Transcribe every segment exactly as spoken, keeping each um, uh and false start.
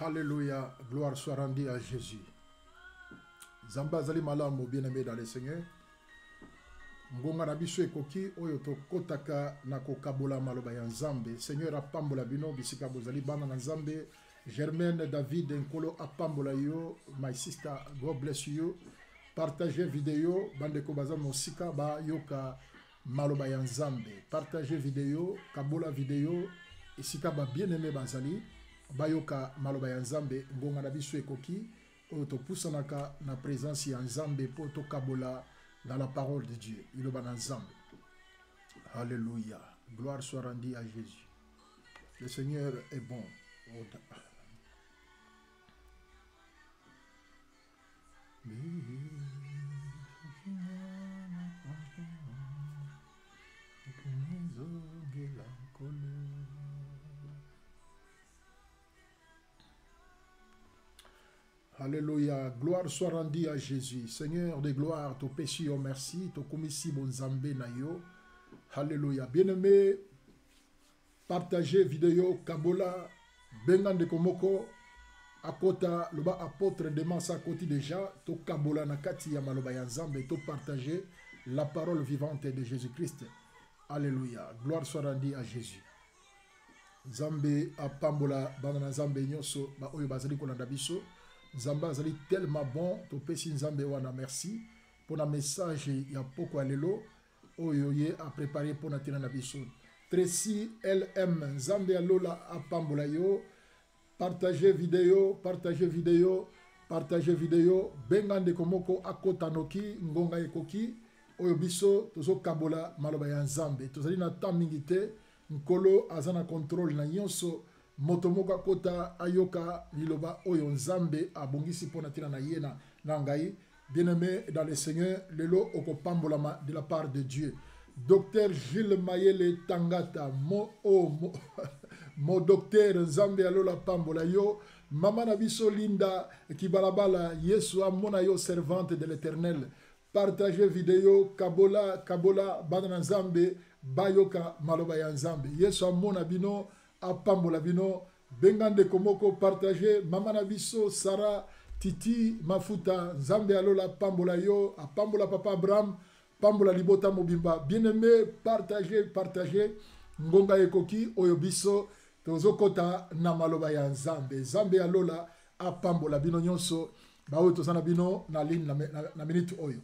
Alléluia, gloire soit rendue à Jésus. Zamba zali malamu bien-aimé dans le Seigneur. Ngonga na biso ekoki oyo to kotaka na kokabola maloba ya Nzambe. Seigneur apambola bino bisika bozali bana na Nzambe. Germaine David Nkolo apambola yo. My sister, God bless you. Partagez vidéo bandeko baza mosika ba yoka maloba ya Nzambe. Partagez vidéo, kabola vidéo esika ba bien-aimé bazali. Bayoka maloba ya Nzambe ngonga na biso ekoki oyo topusanaka na présence ya Nzambe po tokabola dans la parole de Dieu. Iloba na Nzambe. Alléluia. Gloire soit rendue à Jésus. Le Seigneur est bon. Alléluia, gloire soit rendue à Jésus. Seigneur de gloire, to péché, oh merci, to komisi bonzambe na yo. Alléluia. Bien-aimé, partagez vidéo Kabola, Bengan de Komoko, Akota, loba apôtre de Massa Koti déjà, to Kabola nakati ya maloba ya Nzambe, to partager la parole vivante de Jésus-Christ. Alléluia. Gloire soit rendue à Jésus. Nzambe apambola bana Nzambe nyoso ba oyo bazali kolanda biso. Nzambe azali tellement bon, to pesi Nzambe wana merci pour la message ya poko alelo oyo ye a préparé pour na tina na biso. Tracy L M Nzambe alola apambola yo. Partagez vidéo, partagez vidéo, partagez vidéo. Bengande komoko akota noki ngonga ekoki oyo biso tozo kabola maloba ya Nzambe. Tozali na tamingite nkolo azana contrôle na nyonso. Motomoka kota ayoka liloba oyo Nzambe abongisi pona tina na yena na ngai. Bien-aimé dans le Seigneur, lelo okopambolama de la part de Dieu. Docteur Gilles Mayele Tangata, mo oh, mo, mo docteur Nzambe alola pambola yo. Mama na biso Linda Kibalabala, Yesu amona yo servante de l'Éternel. Partagez vidéo Kabola Kabola bana Nzambe bayoka maloba ya Nzambe. Yesu amona bino apambola bino. Bengande komoko partager mama na biso Sarah Titi Mafuta Nzambe alola pambola yo apambola papa Abraham pambola libota mobimba. Bien-aimé, partagez partagez ngonga ekoki oyo biso tozokota na maloba ya Nzambe. Nzambe alola apambola bino nyonso ba oyo tozana bino na ligne na, na, na minute oyo.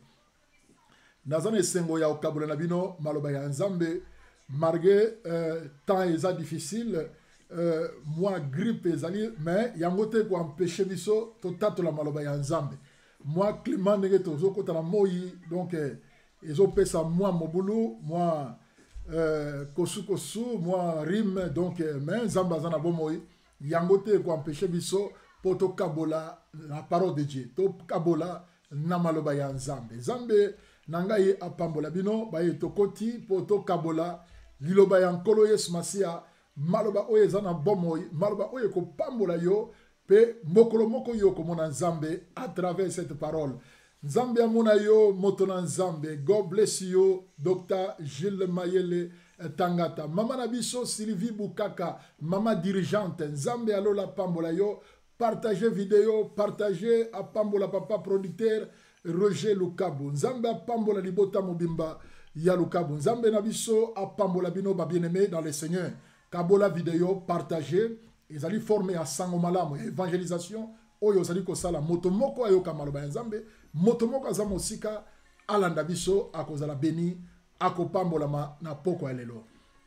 Nazana esengo ya okabola na bino maloba ya Nzambe. Malgré euh, temps eza difficile, euh, moi grippe ezali, mais yangote ko empêcher biso to tato la maloba ya Nzambe. Moi climat ndenge tozo kota na moyi, donc eh, ezo pesa moi mobulu, moi euh, kosu kosu, moi rime, donc eh, mais Nzambe azana bo moyi, yangote ko empêcher biso po to kabola la parole de Dieu, to kabola na maloba ya Nzambe. Nzambe nangai apambola bino ba etokoti po to kabola liloba ya nkolo Yesu Masia maloba oyo ezana bomoi maloba oyo ko pambola yo pe mokolo moko yo komona Nzambe à travers cette parole. Nzambe amona yo moto na Nzambe. God bless you Docteur Gilles Mayele Tangata. Mama na biso Sylvie Bukaka, mama dirigeante. Nzambe alola pambola yo. Partagez vidéo, partagez a pambola papa producteur Roger Lukabu. Nzambe apambola libota mobimba ya Lukabu. Nzambe nabiso apambola bino ba bien-aimé dans le Seigneur. Kabola vidéo partagez. Ezali formé à sango malamu évangélisation oyo zali ko sala motomoko ayoka maloba ya Nzambe. Motomoko azama osika alanda biso akozala beni akopambola ma na poko alelo.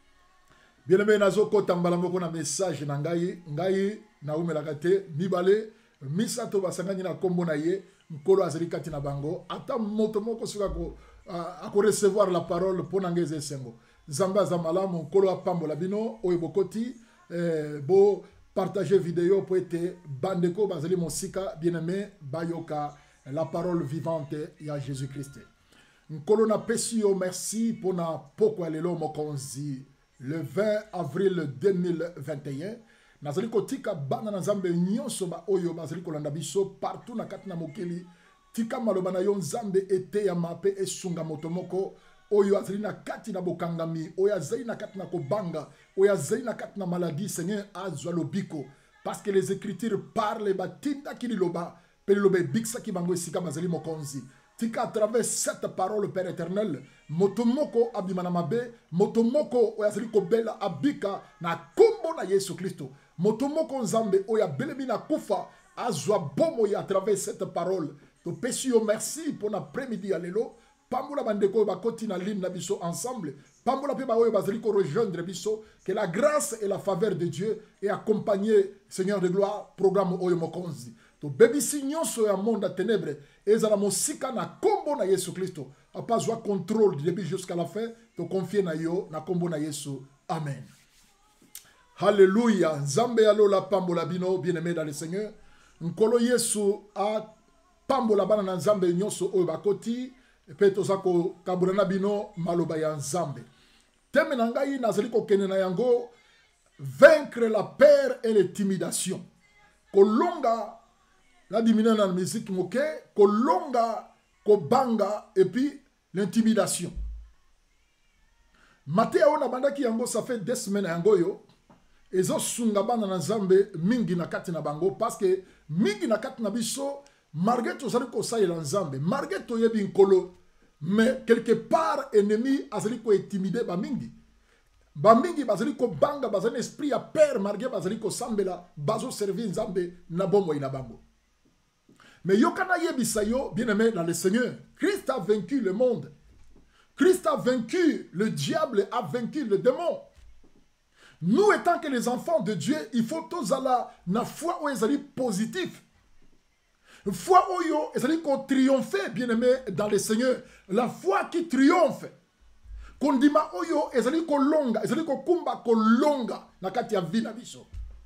Bien-aimé nazo kota mbala moko na message na ngai ngai na umelaka te mibale misato basangani na kombo na ye nkolo azali kati na bango ata moto moko soka ko uh, ako recevoir la parole pona ngeze sengo. Nzambe za malamu nkolo apambola bino oyo bokoti eh, bo partager vidéo po ete bandeko bazali mosika bien-aimé bayoka la parole vivante ya Jésus-Christ. Nkolo na pesi yo merci pona poko alelo mokonzi le vingt avril deux mille vingt et un. Nazali kotika bana na Nzambe nyonso ba oyo bazali kolanda biso partout na kati na mokili. Tika maloba na yo Nzambe ete ya mape esunga motomoko oyo azali na kati na bokangami, oyo azali na kati na kobanga, oyo azali na kati na maladie. Seigneur azwa lobiko parce que les Écritures parlent, batinda ki liloba, pe liloba biksa ki bango esika bazali mokonzi. Tika à travers cette parole, Père éternel, motomoko abimanamabe, motomoko oyazali kobela abika na kombo na Yesu Christo. Motomoko nzambe oya belemi na kufa azwa bomo ya à travers cette parole. To pesi yo merci pour l'après-midi alelo. Pambola bandeko bakoti na ligne na biso ensemble. Pambola pe ba oyo bazali ko rejoindre biso. Que la grâce et la faveur de Dieu ait accompagné Seigneur de gloire programme oyo mokonzi. To bebisi nyonso ya monde à ténèbres ezala mosika na kombo na Yesu Christo. A pas joie contrôle du début jusqu'à la fin. To confier na yo na kombo na Yesu. Amen. Alléluia. Nzambe alola pambola bino bien-aimé dans le Seigneur. Nkolo Yesu a pambola bana na nzambe nyonso oyo bakoti pe tozako kabulana bino maloba ya nzambe. Teme na ngai nazali kokende na yango vaincre la peur et l'intimidation. Kolonga la dimina na musique moke, kolonga kobanga et puis l'intimidation. Matteo na bandaki yango ça fait des semaines yango yo. Ezo sunga bana na nzambe mingi na kati na bango parce que mingi na kati na biso malgré tout ça ko sa nzambe malgré to yebi nkolo mais quelque part ennemi azali ko intimider ba mingi ba mingi bazali ko banga bazali esprit a peur malgré bazali ko sambela bazo servir nzambe na bomo ina bango. Mais yokana yebisa yo bien-aimé dans le Seigneur, Christ a vaincu le monde. Christ a vaincu le diable, a vaincu le démon. Nous étant que les enfants de Dieu, il faut tous aller na foi où ils allaient positif. Foi où ils allaient triompher, bien-aimé, dans le Seigneur. La foi qui triomphe. Kondima oyo ils allaient kolonga, ils allaient kumba kolonga na kati ya vina biso.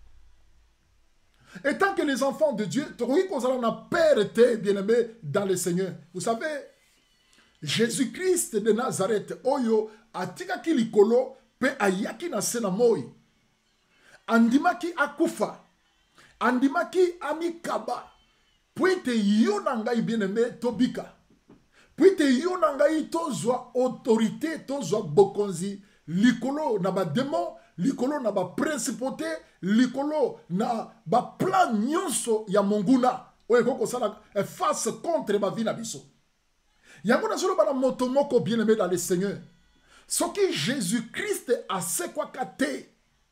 Étant que les enfants de Dieu, nous allons peur, bien-aimé, dans le Seigneur. Vous savez, Jésus-Christ de Nazareth, oyo atika ki likolo pe ayaki na sena moi. Andimaki akufa. Andimaki amikaba. Puite yo nangai bien-aimé tobika. Puite yo nangai tozwa autorité, tozwa bokonzi likolo na ba démon, likolo na ba principauté, likolo na ba plan nyonso ya monguna. Oye koko sala face contre ba vie na biso. Yango na solo bana motomoko bien-aimé dans le Seigneur. Ce que Jésus-Christ a se quoi kate.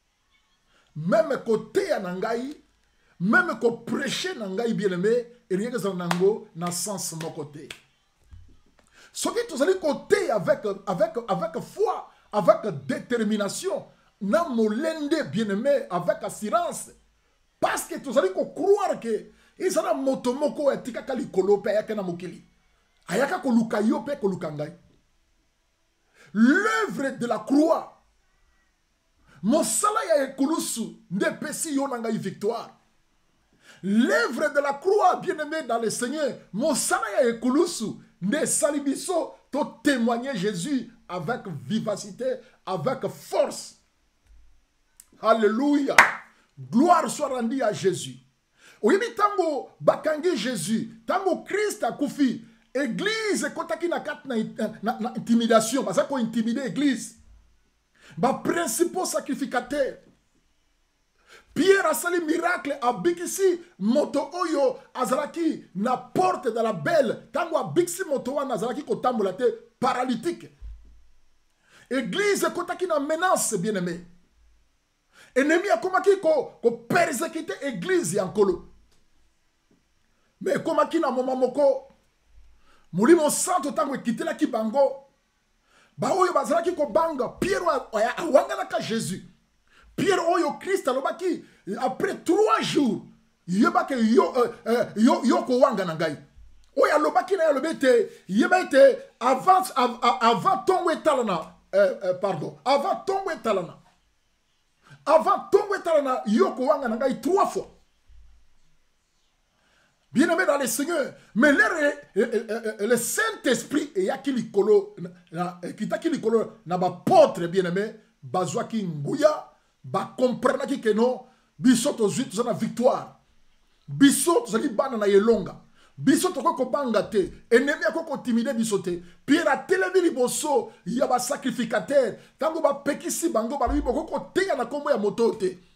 Même côté nangai, même ko prêcher nangai bien-aimé, et rien que ça nango na sens mon côté. Ce que tu allez côté avec avec avec foi, avec détermination, na molende bien-aimé avec assurance. Parce que tu allez croire que ils ont motomoko etika kali kolope ayaka na mokili. Ayaka koluka yo pe koluka ngai. L'œuvre de la croix. Mosala ya ekulusu nde pesi yo nanga victoire. L'œuvre de la croix, bien-aimé dans le Seigneur, mosala ya ekulusu nde salibiso to témoigner Jésus avec vivacité, avec force. Alléluia. Gloire soit rendue à Jésus. Oyebi tango bakangi Jésus, tango Christ a koufi. Église kotaki na kat na, na, na intimidation, parce qu'on intimider l'église. Ba principaux sacrificateurs. Pierre a sali miracle a bikisi moto oyo azalaki na porte de la belle. Tango a bikisi moto wana azalaki kotambola te paralytique. Église kotaki na menace bien-aimé. Ennemi a komaki ko ko persécuter église yankolo. Mais komaki na moma moko Mulimo santo tango ekitela ki bango. Ba oyo bazalaki ko banga Pierre awanga na ka Jésus. Pierre oyo Christ alobaki après trois jours yebake yo uh, yo yo ko wanga na ngai. Oyo alobaki na alobete yebete avant avant tongo etalana euh, euh, pardon avant tongo etalana avant tongo etalana yo ko wanga na ngai trois fois. Bien-aimé dans le Seigneur, mais le, le, le Saint-Esprit et yaki likolo kitaki likolo na ba potre bien-aimé bazwa ki nguya ba comprendre ki que non biso to zui to na victoire biso to zali bana na yelonga biso to ko banga te ennemi ko intimider biso te Pierre a telemi liboso ya ba sacrificateur tango ba pekisi bango ba bibo ko tenga na kombo ya moto te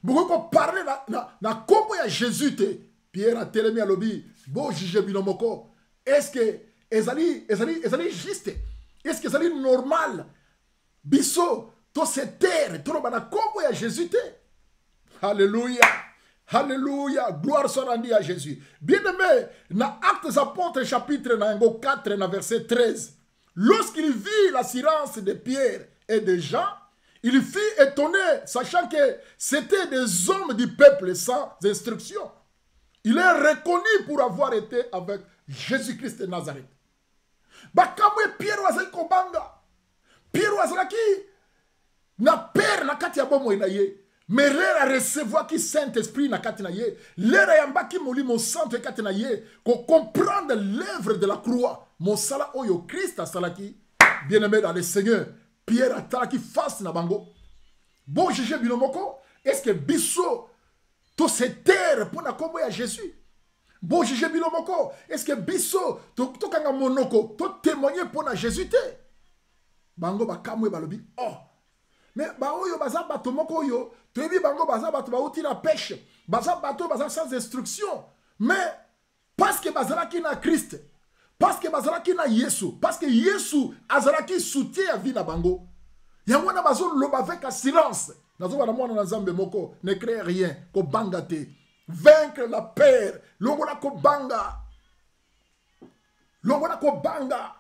Beaucoup qu'on parle na na na kombo ya Jésus te. Pierre a telemi alobi bo jije binomoko. Est-ce que ezali ezali ezali juste? Est-ce que ezali normal? Biso to se terre to na kombo ya Jésus te. Alléluia. Alléluia. Gloire soit rendue à Jésus. Bien-aimé, dans Actes des Apôtres chapitre quatre, dans verset treize. Lorsqu'il vit l'assurance de Pierre et de Jean, il fut étonné, sachant que c'était des hommes du peuple sans instruction. Il est reconnu pour avoir été avec Jésus-Christ de Nazareth. Bakamwe Pierre wazali kobanga. Pierre wazalaki na père na kati ya bomo inaye. Mais l'air à recevoir qui Saint-Esprit na kati na ye. L'air à yambaki moli mon santo kati na ye. Qu'on comprenne l'œuvre de la croix. Mon sala oyo Christ a salaki. Bien-aimé dans le Seigneur. Pierre a talaki face na bango. Bon jije binomoko. Est-ce que biso to se terre pour na kombo ya Jésus? Bon jije binomoko. Est-ce que biso to to kanga monoko to témoigner pour na Jésus te? Bango ba kamwe balobi. Oh. Mais ba oyo baza bato moko yo. Toyebi bango baza bato bauti na pêche. Baza bato baza sans instruction. Mais parce que bazalaki na Christ. Parce que bazalaki na Yesu. Parce que Yesu azalaki soutien à vie na bango. Yango na bazo loba avec silence. Nazo bana mwana na Nzambe moko ne crée rien ko banga te. Vaincre la peur. Longola ko banga. Longola ko banga.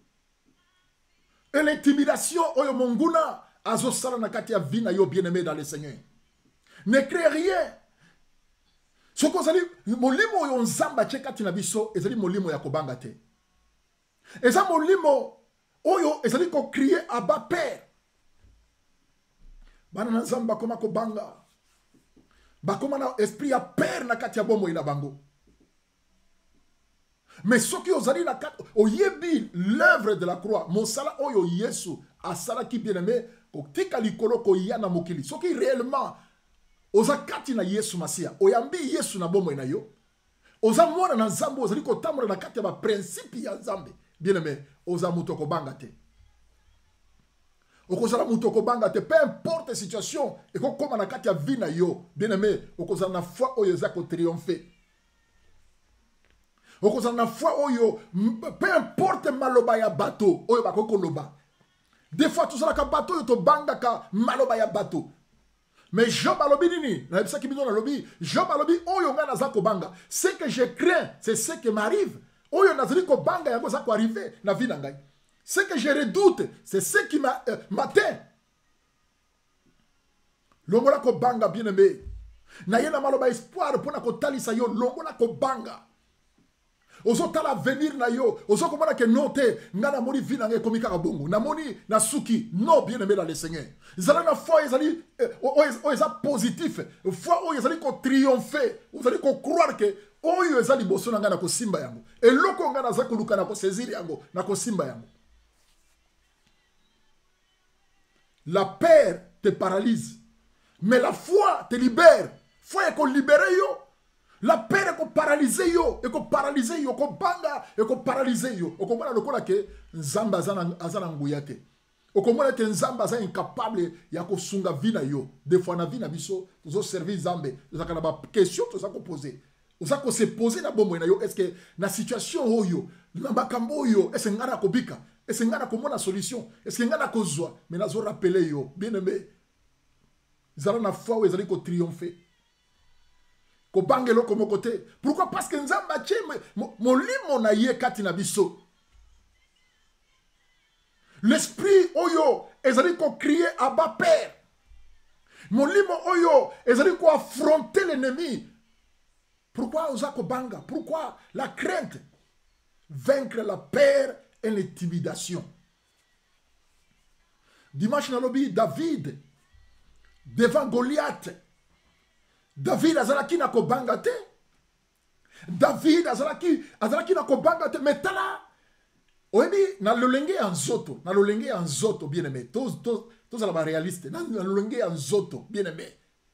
Et l'intimidation oyo monguna azo sala na kati ya vie na yo bien-aimé dans le Seigneur. Ne crée rien. Soko zali molimo yo nzamba chekati na biso ezali molimo ya kobanga te. Eza molimo oyo ezali ko crier aba père. Bana na nzamba koma kobanga. Bakoma na esprit ya père na kati ya bomo ina bango. Mais soki ozali na kati oyebi l'œuvre de la croix, mosala oyo Yesu asala ki bien-aimé ko tika likolo ko yana mokili. Soki réellement oza kati na Yesu Masia, oyambi Yesu na bomo ina yo. Oza mwana na nzambe ozali ko tambola na kati ya ba principe ya nzambe. Bien-aimé, oza muto ko banga te. Okozala muto ko banga te, peu importe situation, et ko koma na kati ya vie na yo. Bien-aimé, okozala na foi oyo za ko triompher. Okozala na foi oyo, peu importe maloba ya bato, oyo bako koloba. Des fois, tout ça, ka bato yo to banga ka maloba ya bato. Mais Job alobi nini, na ebisa ki bizo na lobi, Job alobi oyo nga naza ko banga. Ce que je crains, c'est ce qui m'arrive. Oyo nazali ko banga yango za ko arriver na vie na ngai. Ce que je redoute, c'est ce qui m'atteint. Euh, Longola ko banga bien-aimé. Na yena maloba espoir pona ko talisa yo longola ko banga. Ozo tala venir na yo, ozo komona ke note ngana moni vie na ngai komi kaka bongo. Na moni na suki, non bien-aimé dans le Seigneur. Zala na foi ezali o eza positif. Foi o ezali ko triompher. Vous allez ko croire que oyo ezali boso na ngana ko simba yango. Et loko ngana za ko luka na ko saisir yango, na ko simba yango. La peur te paralyse, mais la foi te libère. Foi est qu'on libère yo. La peur est qu'on paralyse yo, et qu'on paralyse yo, qu'on banga, et qu'on paralyse yo. Au komona lokola ke nzamba azana nguyate. Au komona ke nzamba azana incapable ya ko sunga vina yo. Des fois na vina biso, nous servir nzambe, nous avons ba question tout ça qu'on poser. Nous avons se poser na bombo na yo, est-ce que na situation oyo, na makambo yo, est-ce ngana ko bika? Est-ce ngana ko mona solution? Est-ce ngana ko zwa? Mais nazo rappeler yo, bien-aimé. Zala na foi ou ezali ko triompher. Ko bangelo komo côté. Pourquoi? Parce que nzamba tche mon limo na ye kati na biso. L'esprit oyo ezali ko crier à bas père. Mon limo oyo ezali ko affronter l'ennemi. Pourquoi oza ko banga? Pourquoi la crainte? Vaincre la peur et l'intimidation. Dimanche na lobi David devant Goliath. David azalaki na kobanga te. David azalaki azalaki na kobanga te. Mais tala oyebi na lolenge ya nzoto, na lolenge ya nzoto bien aimé. Tous tous tous ala ba réaliste. Na lolenge ya nzoto bien aimé.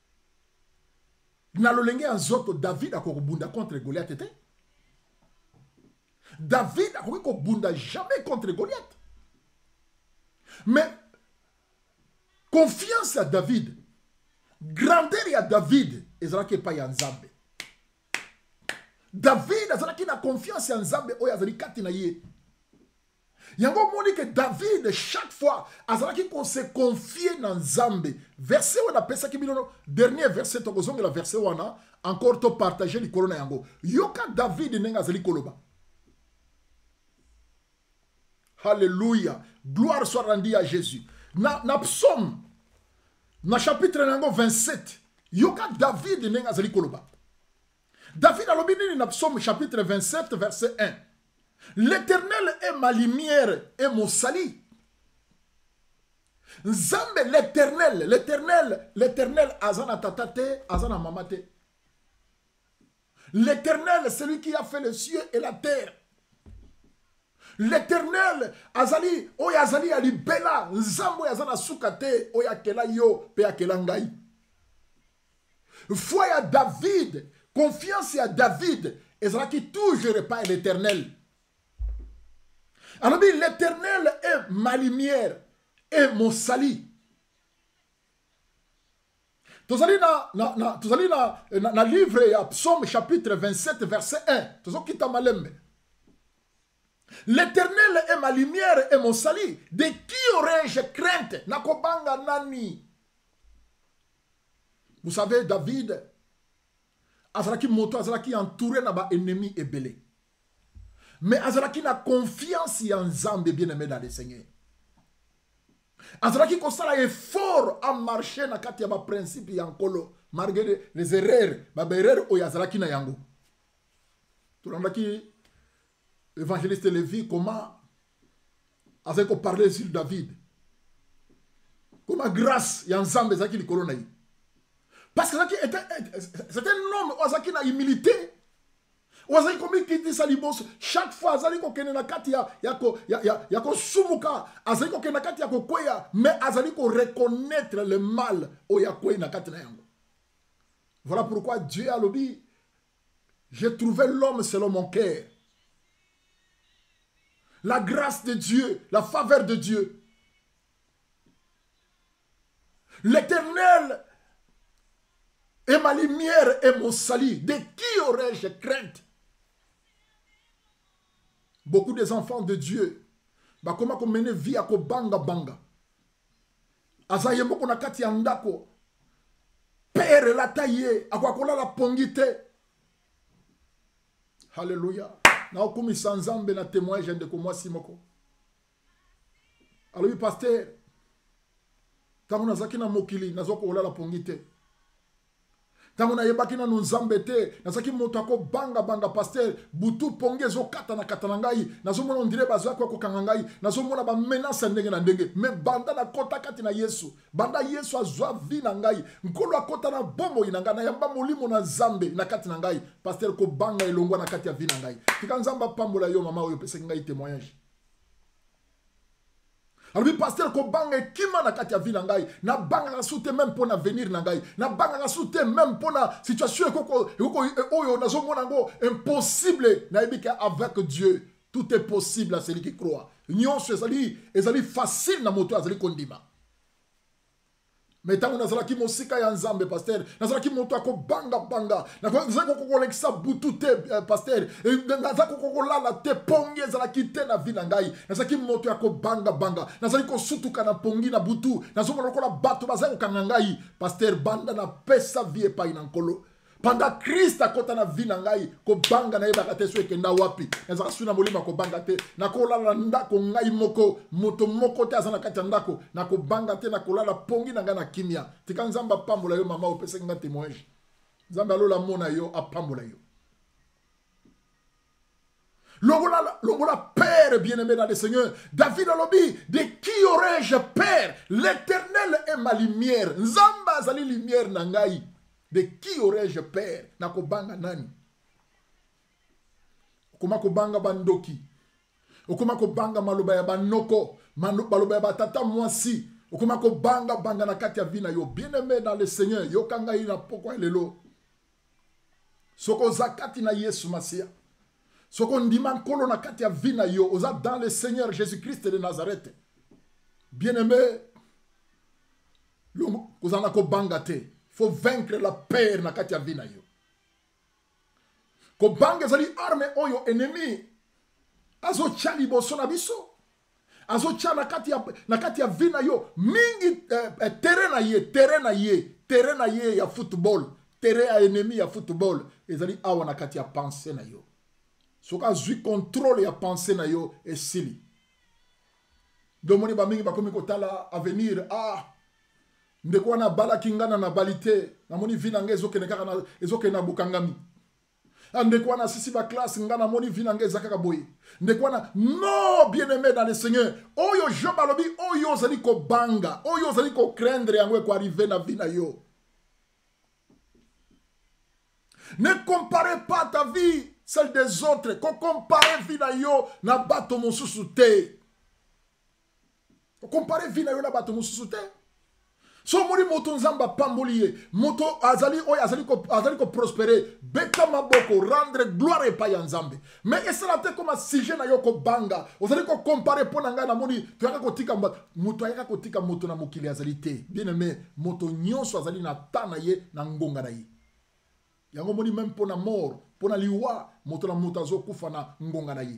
Na lolenge ya nzoto David akobunda contre Goliath te. David a kobunda jamais contre Goliath. Mais confiance à David. grandeur ya David ezalaki epai ya Nzambe. David azalaki na confiance ya Nzambe oyo azali kati na ye. Yango moni que David chaque fois azalaki qu'on se confie na Nzambe. Verset wana pesa ki binono dernier verset to kozonga la verset wana encore to partager likolo na yango. Yoka David nenga azali koloba. Alléluia. Gloire soit rendue à Jésus. Na, na psaume, na chapitre vingt-sept, yoka David nenga azali koloba. David alobi nini na psaume chapitre vingt-sept verset un. L'Éternel est ma lumière et mon salut. Nzambe l'Éternel, l'Éternel, l'Éternel azana tatate, azana mamate. L'Éternel, celui qui a fait les cieux et la terre. L'Éternel, azali, oya azali ali bela, nzambo yazana sukate, oya kela yo, pe akela ngai. Foi ya David, confiance à David, ezala qui toujours pas l'Éternel. Alors l'Éternel est ma lumière et mon salut. Tozali na na na tozali na na, na livre ya Psaume chapitre vingt-sept verset un. Tozo kita malembe. L'Éternel est ma lumière et mon salut. De qui aurais-je crainte? Nakobanga nani. Vous savez, David, azalaki moto, azalaki entouré na ba ennemi ebele. Mais azalaki na confiance en Nzambe bien-aimé dans le Seigneur. Azalaki kosala effort à marcher na kati ya ba principe yankolo, malgré les erreurs, ba erreurs o azalaki na yango. Tulambaki évangéliste Lévi comment azalaki parler sur David. Comment grâce ya Nzambe azalaki likolo na ye. Parce que c'était un homme azalaki na humilité. Wazali komi kiti salibos chaque fois azali ko kene na kati ya yako ya ya yako sumuka azali ko kene na kati yako kweya mais azali ko reconnaître le mal o yakwe na kati na yango. Voilà pourquoi Dieu a dit j'ai trouvé l'homme selon mon cœur. La grâce de Dieu, la faveur de Dieu. L'Éternel est ma lumière et mon salut. De qui aurais-je crainte? Beaucoup des enfants de Dieu, bah comment qu'on mène vie à ko banga banga. Azaye moko na kati ya ndako. Père la taille, akwa kola la pongite. Alléluia. Na okumi sanzambe na témoignage de ko moi simoko. Alors pasteur, tango nazaki na mokili nazoko kola la pongite. Tango na yebaki na nzambe te nazaki moto ako banga banga pasteur butu ponge zo kata na kata na ngai nazomona ondire bazwa ko kanga ngai nazomona ba menace ndenge na ndenge me banda na kota kati na Yesu banda Yesu azwa vi na ngai nkolo akota na bombo inanga na yamba molimo na Nzambe na kati na ngai pasteur ko banga elongwa na kati ya vi na ngai tika Nzamba pambola yo mama oyo pesa ngai témoignage. Alors le pasteur ko banga kima na kati ya vie na ngai na banga na soute même pour na venir na ngai na banga na soute même pour na situation koko koko oyo nazo mona ngo impossible na ebika avec Dieu tout est possible à celui qui croit. Nyonso ezali ezali facile na moto azali kondima. Mais tant que nazalaki mosika ya Nzambe pasteur nazalaki moto ako banga banga nazalaki ko kolekisa butu te pasteur nazalaki ko kolala te pongi ezalaki te na vie na ngai nazalaki moto ako banga banga nazalaki ko sutuka na pongi na butu nazomona lokola bato bazali kokanga ngai pasteur banda na pesa vie epai na nkolo pendant Christ akota na vie na ngai ko banga na yebaka te so ekenda wapi nazaka suna molima ko banga te na kolala ndako ngai moko moto moko te azana kati ndako na ko banga te na kolala pongi na ngai na kimia tika Nzamba pambola yo mama opesa nga témoignage Nzamba alola mona yo apambola yo longola longola père bien-aimé dans le Seigneur David alobi de qui aurais-je peur? L'Éternel est ma lumière. Nzamba azali lumière na ngai. De qui aurais-je peur? Nakobanga nani? Okoma kobanga bandoki. Okoma kobanga maloba ya banoko. Maloba ya batata mwasi. Okoma kobanga banga na kati ya vina yo. Bien-aimé dans le Seigneur. Yokanga ina pokwa lelo. Soko zakati na Yesu Masia. Soko ndiman kolo na kati ya vina yo. Oza dans le Seigneur Jésus-Christ de Nazareth. Bien-aimé. Kozana kobanga te. faut vaincre la peur na kati ya vie na yo. Kobanga ezali arme oyo ennemi azo tia liboso na biso. Azo tia na kati ya na kati ya vie na yo mingi eh, eh, terrain na ye, terrain na ye, terrain na ye ya football, terrain ya ennemi ya football ezali awa na kati ya pensée na yo. Soka zui contrôle ya pensée na yo esili. Domoni ba mingi bakomi kotala avenir ah ndeko na bala kingana na balite na moni vina ngezo kene kaka na ezoke na bukangami. Ndeko na sisi ba classe ngana moni vina ngeza kaka boy. Ndeko na non bien-aimé dans le Seigneur. Oyo Jean balobi oyo zali ko banga, oyo zali ko craindre yango ko arriver na vie na yo. Ne comparez pas ta vie celle des autres, ko compare vie na yo na bato mosusu te. Ko compare vie na yo na bato mosusu te. So mori moto nzamba pamboliye, moto azali oyo azali ko azali ko prospérer, beta maboko rendre gloire et pa ya nzambe. Mais esala te comme sujet na yo ko banga, ozali ko comparer pona nga na moni to yaka kotika moto yaka kotika moto na mokili azali te. Bien aimé, moto nyonso azali na tana ye na ngonga na ye. Yango moni même pona mort, pona liwa, moto na moto azo kufa na ngonga na ye.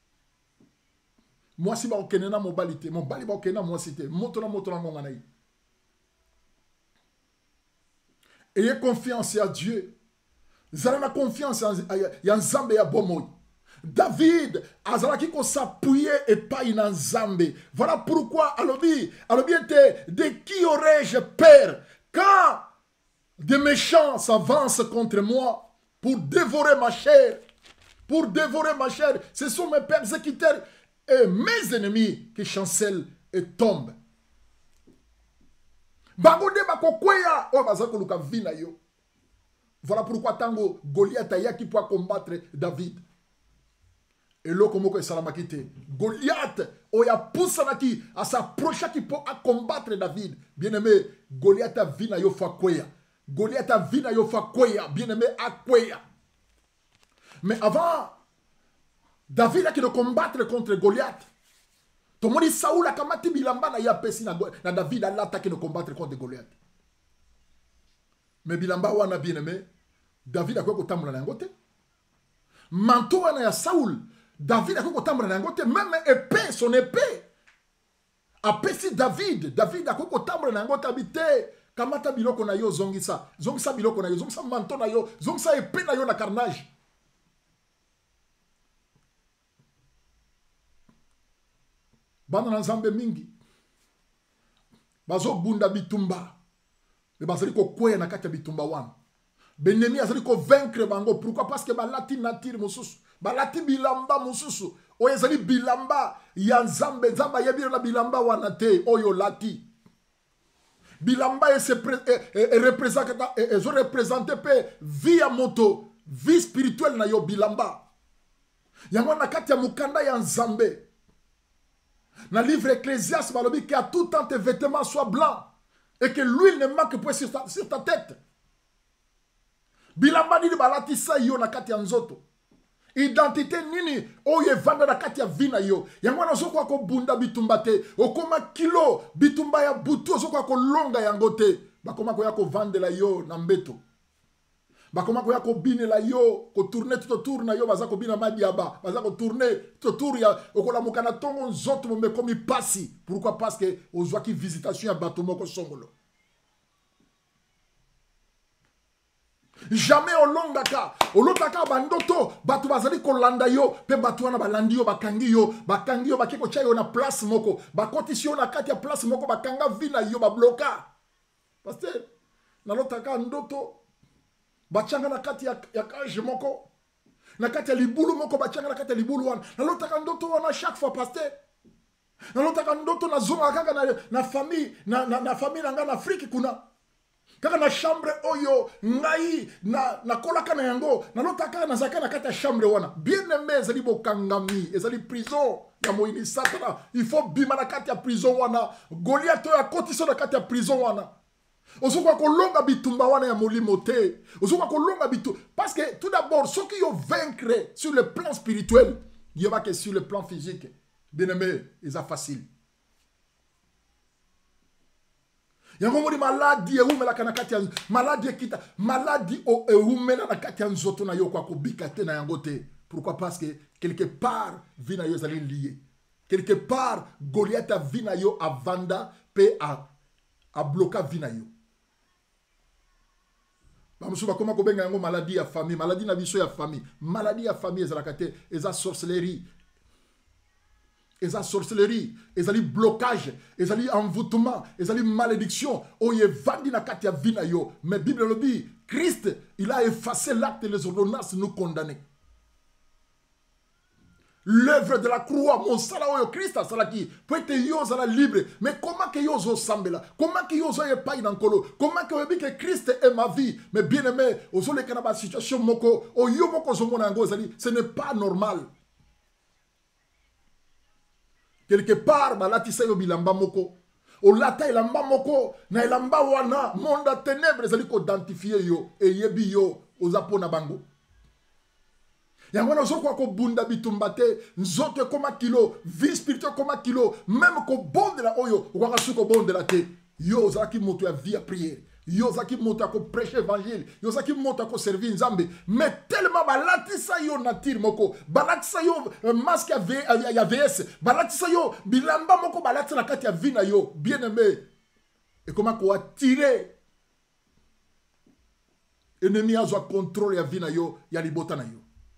Moi si ba okenena mobalite, mobali ba okena moi cité, moto na moto na ngonga na ye. Ayez confiance à Dieu. Vous avez la confiance en Nzambe ya bomoy. David, azalaki ko s'appuyer et pas en Nzambe. Voilà pourquoi, alobi, alobi était, de qui aurais-je peur quand des méchants s'avancent contre moi pour dévorer ma chair, pour dévorer ma chair. Ce sont mes persécuteurs et mes ennemis qui chancellent et tombent. Bagode bakokweya o bazako luka vina yo. Voilà pourquoi tango Goliath a qui pour combattre David. Et là comme ko salamakite Goliath oya pusanaki à s'approcher qui pour combattre David. Bien-aimé, Goliath a vina yo fa kweya. Goliath a vina yo fa kweya, bien-aimé a kweya. Mais avant David a qui de combattre contre Goliath. Tomoni Saoul a kamati bilamba na ya pesi na, na David a l'attaqué de combattre contre Goliath. Mais bilamba wana bien aimé, David a quoi kotamula na ngote. Manto wana ya Saoul, David a quoi kotamula na ngote, même épée, son épée. A pesi David, David a quoi kotamula na ngote habité. Kamata biloko na yo zongisa, zongisa biloko na yo, zongisa manto na yo, zongisa épée na yo na carnage. Bana na nzambe mingi bazo bunda bitumba me bazali ko kwea na kati ya bitumba wana benemi azali ko vaincre bango. Pourquoi? Parce que balati nature mususu, balati bilamba mususu oyo ezali bilamba ya nzambe. Nzamba yebiro na bilamba wana te oyo lati bilamba e se représente e zo représenter pe vie ya moto, vie spirituelle na yo bilamba yango na kati ya mukanda ya nzambe. Dans le livre Ecclésiaste, il dit qu'à tout temps tes vêtements soient blancs et que l'huile ne manque pas sur ta, sur ta tête. Bilamba nini balati sa yo na kati ya nzoto. Identité nini oye vanda na kati ya vina yo. Yango na soko ko bunda bitumba te. Okoma kilo bitumba ya butu soko ko longa yango te. Bakoma ko ya ko vandela yo na mbeto. Bakoma ko ya ko binela yo ko tourner tout autour na yo baza ko bina madiaba baza ko tourner tout autour ya okola mokana tongo nzoto mo mekomi pasi. Pourquoi? Parce que ozwa ki visitation ya bato moko songolo. Jamais olongaka olotaka bandoto batu bazali kolanda yo pe batu wana balandi yo bakangi yo bakangi yo bakeko cha yo na place moko bakotisi yo na kati ya place moko bakanga vina yo babloka. Pasteur nalotaka ndoto bachanga na kati ya, ya kage moko na kati ya libulu moko bachanga na kati ya libulu wana nalotaka ndoto wana chaque fois. Pasteur nalotaka ndoto na zonga kaka na, na famille na, na, na famille nanga na Afrique kuna kaka na chambre oyo ngai na na kolaka na yango nalotaka na zaka na kati ya chambre wana. Bien aimé ezali bokangami ezali prison ya moyini satana. Il faut bima na kati ya prison wana. Goliath ya kotiso na kati ya prison wana. Ozuka kolonga bitumba wana ya molimo te. Ozuka kolonga bitu parce que tout d'abord ceux qui ont vaincre sur le plan spirituel, il y a pas que sur le plan physique. Bien aimé, c'est facile. yango moni maladie eumela kana kati ya maladie kita maladie o eumela na kati ya nzoto na yo kwa kobika te na yango te. Pourquoi? Parce que quelque part vie na yo ezali lié. Quelque part Goliath a vie na yo avanda pe a a bloquer vie na yo. Ba musuba koma ko benga yango maladie ya famille, maladie na biso ya famille, maladie ya famille ezalaka te, eza sorcellerie. Eza sorcellerie, ezali blocage, ezali envoûtement, ezali malédiction. Oye vandi na kati ya vie na yo. Mais Bible le dit, Christ, il a effacé l'acte et les ordonnances nous condamner. L'œuvre de la croix, mon salaire, Christ a salaki, peut être yo zala libre, mais comment que yo zo sambela, comment que yo zo ye paille dans colo, comment que dit que Christ est ma vie, mais bien aimé, ozo le kanaba situation moko, o yo moko zo mona ngo zali, ce n'est pas normal. Quelque part, balatisa yo bilamba moko, o lata ilamba moko, na ilamba wana, monde ténèbres zali ko identifier yo, et yebi yo, ozapona bango. Yango na zoko ko bunda bitumbate nzoto koma kilo vie spirituelle koma kilo même ko bonde la oyo ko suko bonde la te yo zaki moto ya vie à prière yo zaki moto ko prêcher évangile yo zaki moto ko servir nzambe mais tellement balatisa yo nature moko balatisa yo masque ya ya V S balatisa yo bilamba moko balatisa na kati ya vie na yo bien aimé et comment ko attirer ennemi azo contrôle ya vie na yo ya libota na yo.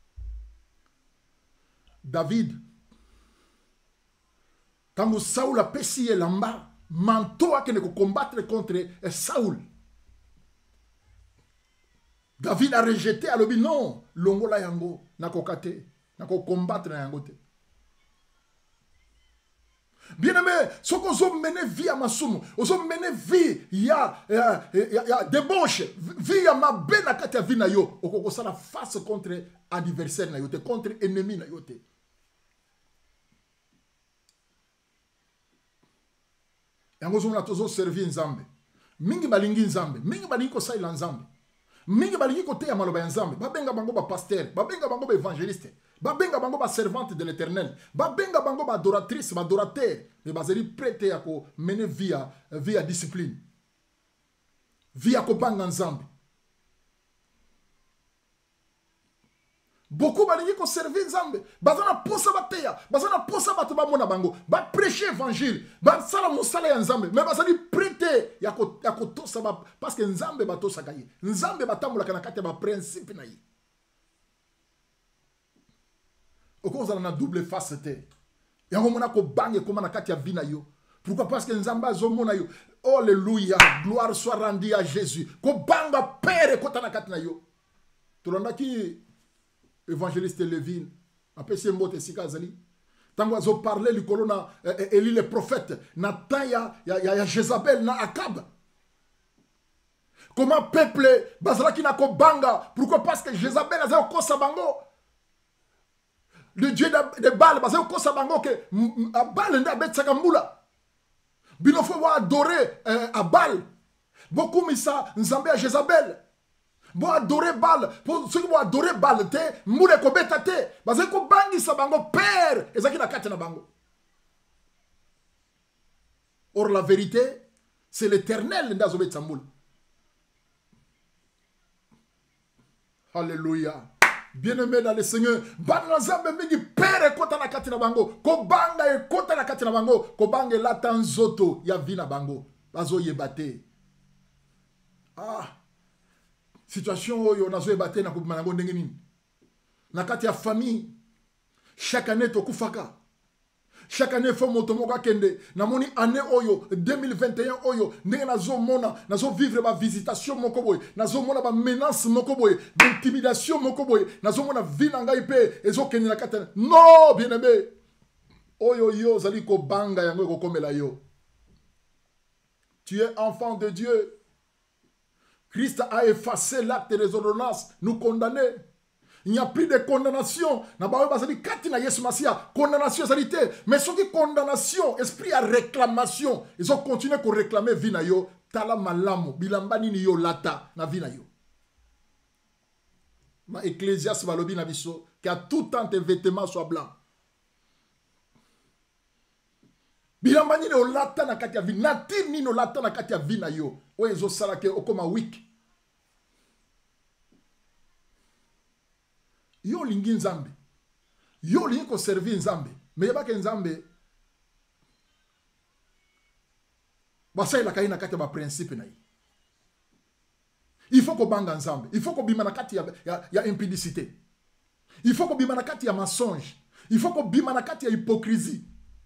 David, quand Saoul a pesé l'amba, manto a qu'il combattre contre Saoul. David a rejeté, a dit non, longo la yango, na ko kate, na ko combattre na yango te. Bien aimé, ce qu'on a mené vie à Masumu, on a mené vie, il y a, y a, y a débauche, vie à ma bena kate vie na yo, on a la face contre adversaire na yo te, contre ennemi na yo te. Yango zo na tozo servir nzambe mingi balingi nzambe mingi balingi ko saila nzambe mingi balingi ko te ya maloba ya nzambe babenga bango ba pasteur babenga bango ba évangéliste babenga bango ba servante de l'Éternel babenga bango ba adoratrice ba adorateur mais bazeli prêter ya ko mener via via discipline via ko banga nzambe. Beaucoup balingi ko servir nzambe bazana posa bateya bazana posa bato ba mona bango ba prêcher évangile ba sala musala ya nzambe mais bazali prêter ya ko ya ko tosa ba parce que nzambe ba tosa kaye nzambe batambola kana kati ba principe na yi okozala na double face te yango mona ko bange koma na kati ya vina yo. Pourquoi? Parce que nzambe azomona yo. Alléluia, gloire soit rendue à Jésus ko banga père kota na kati na yo tolanda ki évangéliste Lévin, après c'est mot esika zali. Tango azo parler li kolona Eli le prophète, Nathan ya ya ya Jézabel na Akab. Comment peuple bazalaki na ko banga? Pourquoi? Parce que Jézabel a ko sabango. Le dieu de, de Baal bazao ko sabango que Baal nda betsaka mbula. Bino fo wa adorer euh, à Baal. Beaucoup misa nzambe à Jézabel. Bo adorer Baal, pour ceux qui vont adorer Baal te, moule ko beta te, parce que ko bangi sa bango père, ezaki na kati na bango. Or la vérité, c'est l'Éternel ndazo betsa moule. Alléluia. Bien-aimé dans le Seigneur, bana nzambe mingi père kota na kati na bango, ko banga e kota na kati na bango, ko bange la tanzoto ya vi na bango, bazo yebate. Ah. Situation oyo nazo ebate na kubima nango ndenge nini na kati ya famille chaque année to kufaka chaque année fo moto moko akende na moni année oyo deux mille vingt et un oyo ndenge nazo mona nazo vivre ba visitation moko boy nazo mona ba menace moko boy d'intimidation moko boy nazo mona vie na ngai pe ezo kende na kati non bien aimé oyo yo zali ko banga yango ko komela yo. Tu es enfant de Dieu. Christ a effacé l'acte des ordonnances, nous condamner. Il n'y a plus de condamnation. Condamnation, mais ce qui condamnation, esprit à réclamation, ils ont continué à réclamer vinayo, tala malamu, bilambani ni yo lata na vinayo. Ma Ecclésiaste va lobi na biso, qu'à tout temps tes vêtements soient blancs. bilamba nini olata na kati ya vi nature nini olata na kati ya vi na yo oyo ezosala ke okoma weak. Yo olingi nzambe, yo olingi koservi nzambe, me yebake nzambe basalelaka ye na kati ya baprincipe na ye. Il faut kobanga nzambe, il faut kobima na kati ya, ya, ya impudicité, il faut kobima na kati ya mensonge, il faut kobima na kati ya hypocrisie,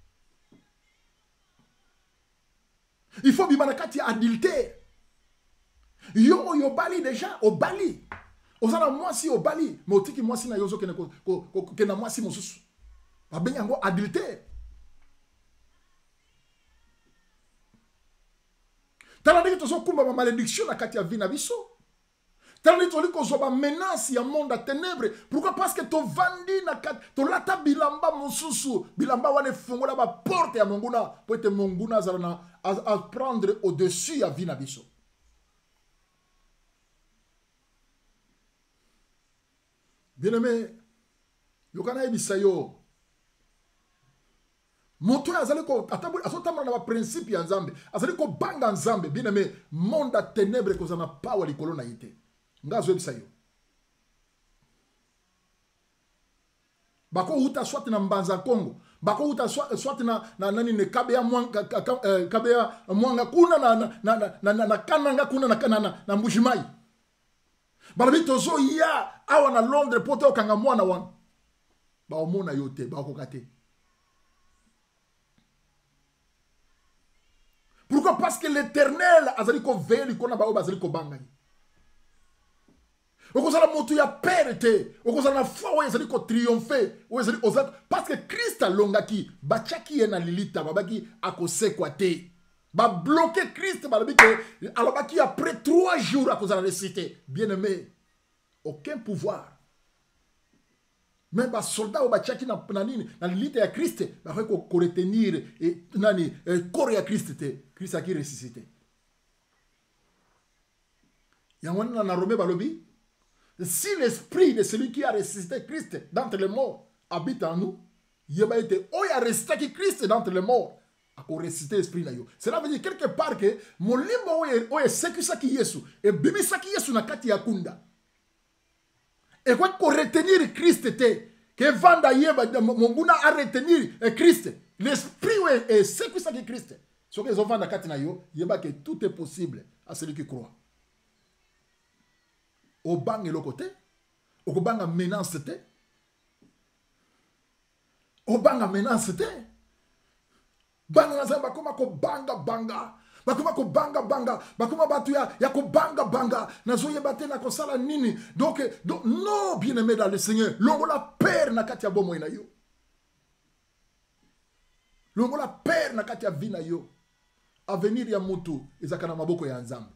il faut bima na kati ya adultère. Yo yo bali déjà au bali ozala mwasi au bali mais otiki mwasi na yozo kene ko ko kena mwasi mosusu babengi yango adultère. Tala ndenge tozokumba ba malédiction na kati ya vie na biso. Tala ndenge toli kozoba menace ya monde à ténèbres. Pourquoi? Parce que to vandi na kati to lata bilamba mosusu bilamba wane fongola ba porte ya monguna po ete monguna azala na à, à prendre au-dessus ya vie na biso. Bien-aimé, yokana ebisa yo moto azali ko atabu asotama na ba principe ya nzambe azali ko banga nzambe. Bien-aimé, monde à ténèbres kozana power likolo na yite ngazo ebisa yo bako uta swat na mbanza Kongo, bako uta swat na na nani ne kabea mwanga kabea mwanga kuna na na na na na kananga kuna na na na Mbushimai balabi tozo ya awa na Londres poto okanga mwana wana ba omona yote ba kokate. Pourquoi? Parce que l'Éternel azali ko veille kona ba oba azali ko bangani. Okozala motu ya perte, okozala na foi oyo ezali ko triompher, oyo ezali ozali parce que Christ alongaki bachaki ye na lilita babaki akosekwa te. Ba bloquer Christ balabi que alobaki après trois jours akozala ressuscité. Bien-aimé, aucun pouvoir. Même ba soldat bachaki na nani na lilita ya Christ ba ko retenir et nani corps ya Christ te. Christ a qui ressuscité. Yangwana na Romain balobi, si l'esprit de celui qui a ressuscité Christ d'entre les morts habite en nous, yeba été oya ressuscité Christ d'entre les morts a ressuscité l'esprit na yo. Cela veut dire quelque part que mon limbo oye oye sekisa ki Yesu et bibi saki Yesu na kati ya kunda. Et quoi ko retenir Christ te que vanda yeba monguna a retenir Christ. L'esprit oye est sekisa ki Christ. Ce que les enfants na yo, yeba que tout est possible à celui qui croit. Au bang et le côté, au bang menace te, au bang menace te, bang na zamba kuma ko banga banga, bakuma ko banga banga, bakuma batu ya ya ko banga banga, na zo yeba te na ko sala nini. Donc donc non, bien-aimé dans le Seigneur, longo la père na katia bomo ina yo. Longo la père na katia vina yo. Avenir ya mutu ezakana maboko ya nzambe.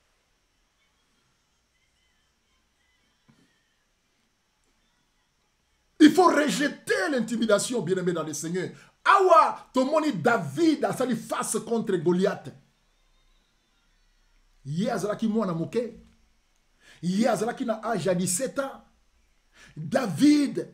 Il faut rejeter l'intimidation, bien-aimé dans le Seigneur. Awa, tomoni David a sali face contre Goliath. Ye azalaki mwana moke. Ye azalaki na âge à dix-sept ans. David.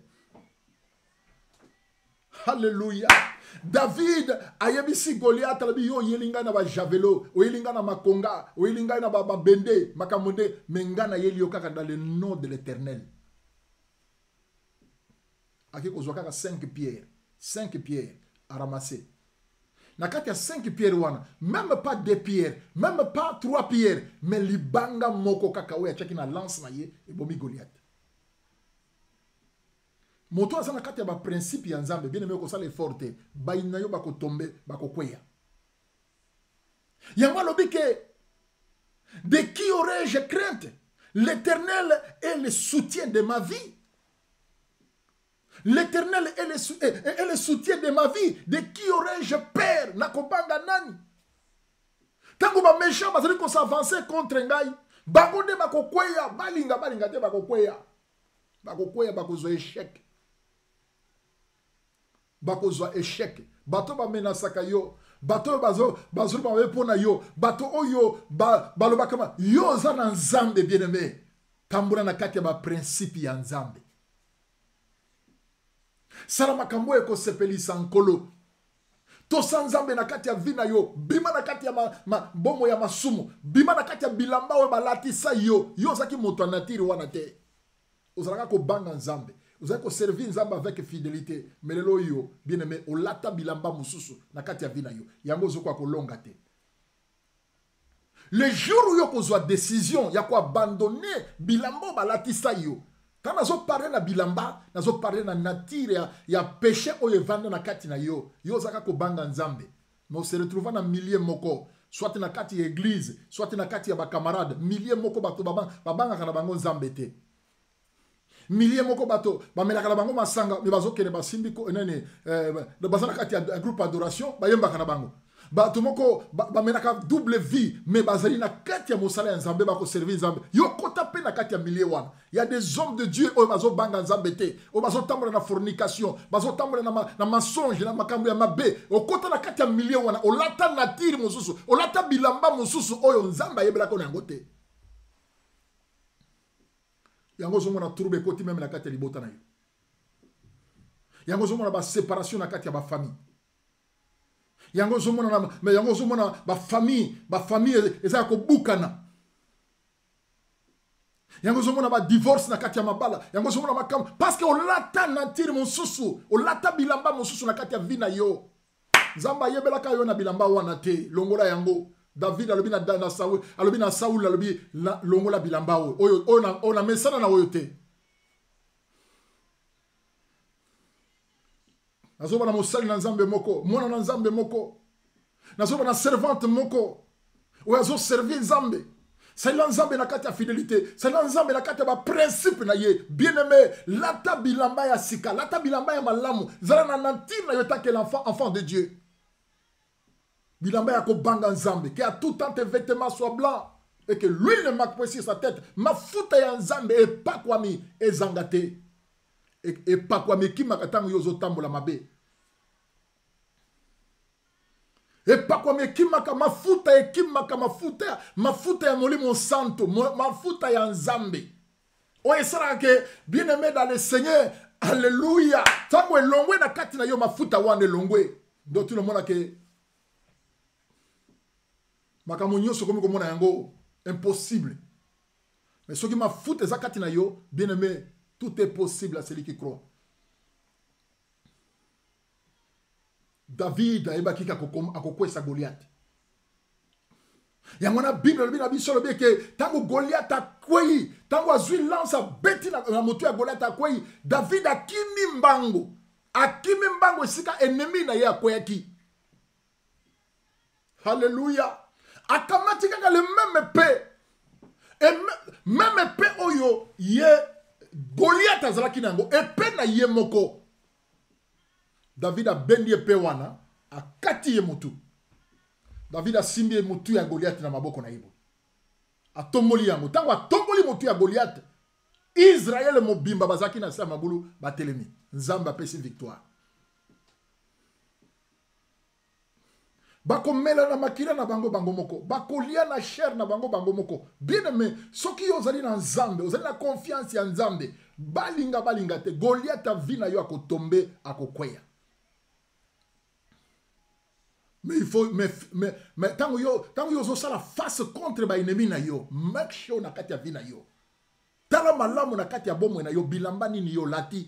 Alléluia. David ayebisi Goliath alabi yo yelinga na ba javelo, o yelinga na makonga, o yelinga na ba bende, makamonde, menga na yeli okaka dans le nom de l'Éternel. Aki kozwaka cinq pierres, cinq pierres à ramasser. Na kati ya cinq pierres wana, même pas deux pierres, même pas trois pierres, mais libanga moko kaka oya chaki na lance na ye e bomi Goliath. Moto azana kati ya ba principe ya nzambe bien aimé ko sala effort te bayina yo bako tomber bako kweya. Yango lobi ke de qui aurais-je crainte? L'Éternel est le soutien de ma vie. L'Éternel est le, est, est le soutien de ma vie. De qui aurais-je peur? Nakobanga nani? Tango ba méchant bazali ko s'avancer contre ngai. Bango de bako kweya, balinga balinga te bako kweya. Bako kweya bako zo échec. Bako zo échec. Bato ba menasaka yo. Bato bazo bazo ba pona yo. Bato oyo ba baloba kama yo za na nzambe bien-aimé. Tambula na kati ya ba principe ya nzambe. Sala makambo eko sepelisa nkolo. tosa nzambe na kati ya vina yo, bima na kati ya ma, ma, bomo ya masumu, bima na kati ya bilamba oyo balatisa yo, yo zaki moto natiri wana te. Ozalaka ko banga nzambe, ozalaka ko servir nzambe avec fidélité, mais lelo yo, bien aimé, olata bilamba mususu na kati ya vina yo, yango zoko ko longa te. Le jour où yo kozwa décision, ya ko abandonner bilamba balatisa yo, quand nazo parler na bilamba, nazo parler na nature ya, ya péché oyo vanda na kati na yo, yo zaka ko banga nzambe. Mais se retrouva na milieu moko, soit na kati ya église, soit na kati ya ba camarade, milieu moko bato babanga, babanga kana bango nzambe te. Milieu moko bato, ba melaka na bango masanga, me bazo kene ba simbiko nene, euh, bazana kati ya groupe adoration, ba yemba kana bango. Bato moko ba, ba menaka double vie, mais bazali na kati ya mosala ya nzambe ba ko servir nzambe. Yo kota pe na kati ya milieu wana. Il y a des hommes de Dieu oyo bazo banga nzambe te, oyo bazo tambola na fornication, bazo tambola na ma, na mensonge, na makambo ya mabe. O kota na kati ya milieu wana, olata natiri mosusu, olata bilamba mosusu oyo nzambe yebela ko nango te. Yango zo mona trouble koti même na kati ya libota na yo. Yango zo mona ba séparation na kati ya ba famille. Yango zo mona mais yango zo mona ba famille, ba famille eza ko bukana. Yango zo mona ba divorce na kati ya mabala. Yango zo mona makam parce que olata natiri mosusu, olata bilamba mosusu na kati ya vina yo. Nzamba yebela ka yo na bilamba wana te, longola yango. David alobi na na Saul, alobi na Saul alobi longola bilamba oyo oyo na ona mesana na oyo te. Nazoba na mosali na nzambe moko, mwana na nzambe moko. Nazoba na servante moko. Oyo azo servir nzambe. Sala nzambe na kati ya fidélité, sala nzambe na kati ya ba principe na ye. Bien-aimé, lata bilamba ya sika, lata bilamba ya malamu, zala na nantine na yo ta que l'enfant enfant de Dieu. Bilamba ya ko banga nzambe, que à tout temps tes vêtements soient blancs et que l'huile ne marque pas sur sa tête. Mafuta ya nzambe e pakwami ezangate. Et, et pakwami ki makatango yozo tambola mabe. Et pakwami ki maka mafuta e ki maka mafuta mafuta ya molimo santo, mafuta ya nzambe. Oye sara ke bien aimé dans le Seigneur. Alléluia. Tango elongwe na kati na yo mafuta wane elongwe. Donc tout le monde a que makambo nyonso komi komona yango impossible. Mais ce qui m'a foutu ezakati na yo, bien aimé, tout est possible à celui qui croit. David a ebaki akokwesa Goliath. Yango na Bible lobi na biso lobi ke tango Goliath akwei, tango azwi lance beti na moto ya Goliath akwei, David akimi mbango. Akimi mbango esika ennemi na ye akweyaki. Alléluia. Akamati kaka le même paix. Et même paix oyo ye Goliath azalaki nango epée na ye moko. David a bendi epée wana akati ye mutu. David a simbi ye mutu ya Goliath na maboko na yibo. Atomboli yango. Tango atomboli mutu ya Goliath, Israël mobimba bazaki na sa mabulu batelemi. Nzambe apesi victoire. Bako mela na makila na bango bango moko. Bako lia na chair na bango bango moko. Bien aimé, soki yo ozali na nzambe, ozali na confiance ya nzambe, balinga balinga te. Goliath a vi na yo akotombe akokweya. Mais il faut, mais, mais, mais tango yo, tango yo zo la face contre ba ennemi na yo, make sure na kati ya vi na yo. Tala malamu na kati ya bomo na yo, bilamba nini yo lati.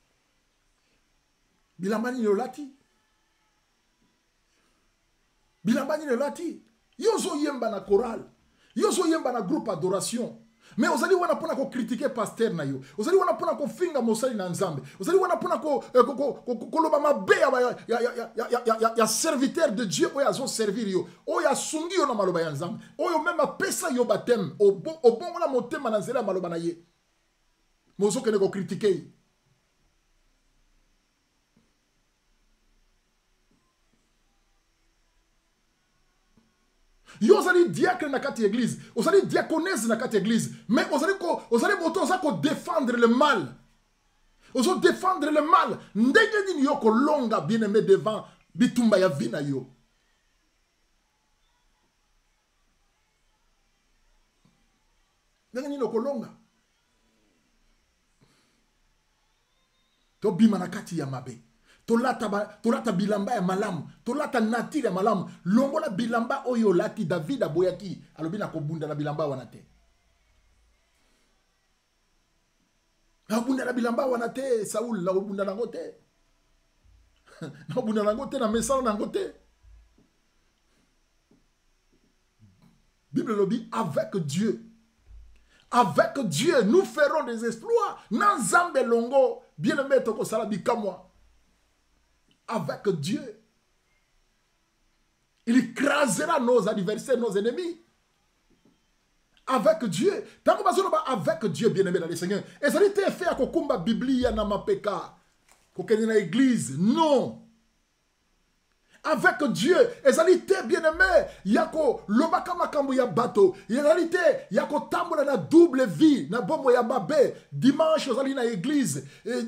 Bilamba nini yo lati. Bilamba nini lati. Yozo yemba na chorale. Yozo yemba na groupe adoration. Mais ozali wana pona ko critiquer pasteur na yo. Ozali wana pona ko finga mosali na nzambe. Ozali wana pona ko ko loba mabe ya ya ya ya ya serviteur de Dieu oyo azo servir yo. Oyo asungi yo na maloba ya nzambe. Oyo même apesa yo baptême au bon au bon la motema na nzela maloba na ye. Mozo kene ko critiquer. Yo osali diacre na kati église, osali diaconesse na kati église, mais osali ko osali moto osako défendre le mal. Oso défendre le mal. Ndenge nini yo ko longa bien aimé devant bitumba ya vina yo. Ndenge nini yo ko longa. To bima na kati ya mabe. tolata ba tolata bilamba ya malamu tolata natire ya malamu longola bilamba oyo lati David aboyaki alobi na kobunda na bilamba wana te na bunda na bilamba wana te Saul na bunda nango te na bunda nango te na mesala nango te. Bible lobi avec Dieu avec Dieu nous ferons des exploits nanzambe longo bien-aimé toko sala bikamwa. Avec Dieu, il écrasera nos adversaires, nos ennemis. Avec Dieu. Tant que nous avec Dieu, bien-aimé dans le Seigneur. Et ça a été fait à Kokumba Biblia na mapeka. Kokeni na église. Non. Avec Dieu. Et ça a été bien-aimé. Yako lobaka makambo ya bato. Et en réalité, yako tambola na double vie. Na bombo ya babe. Dimanche, vous allez na église.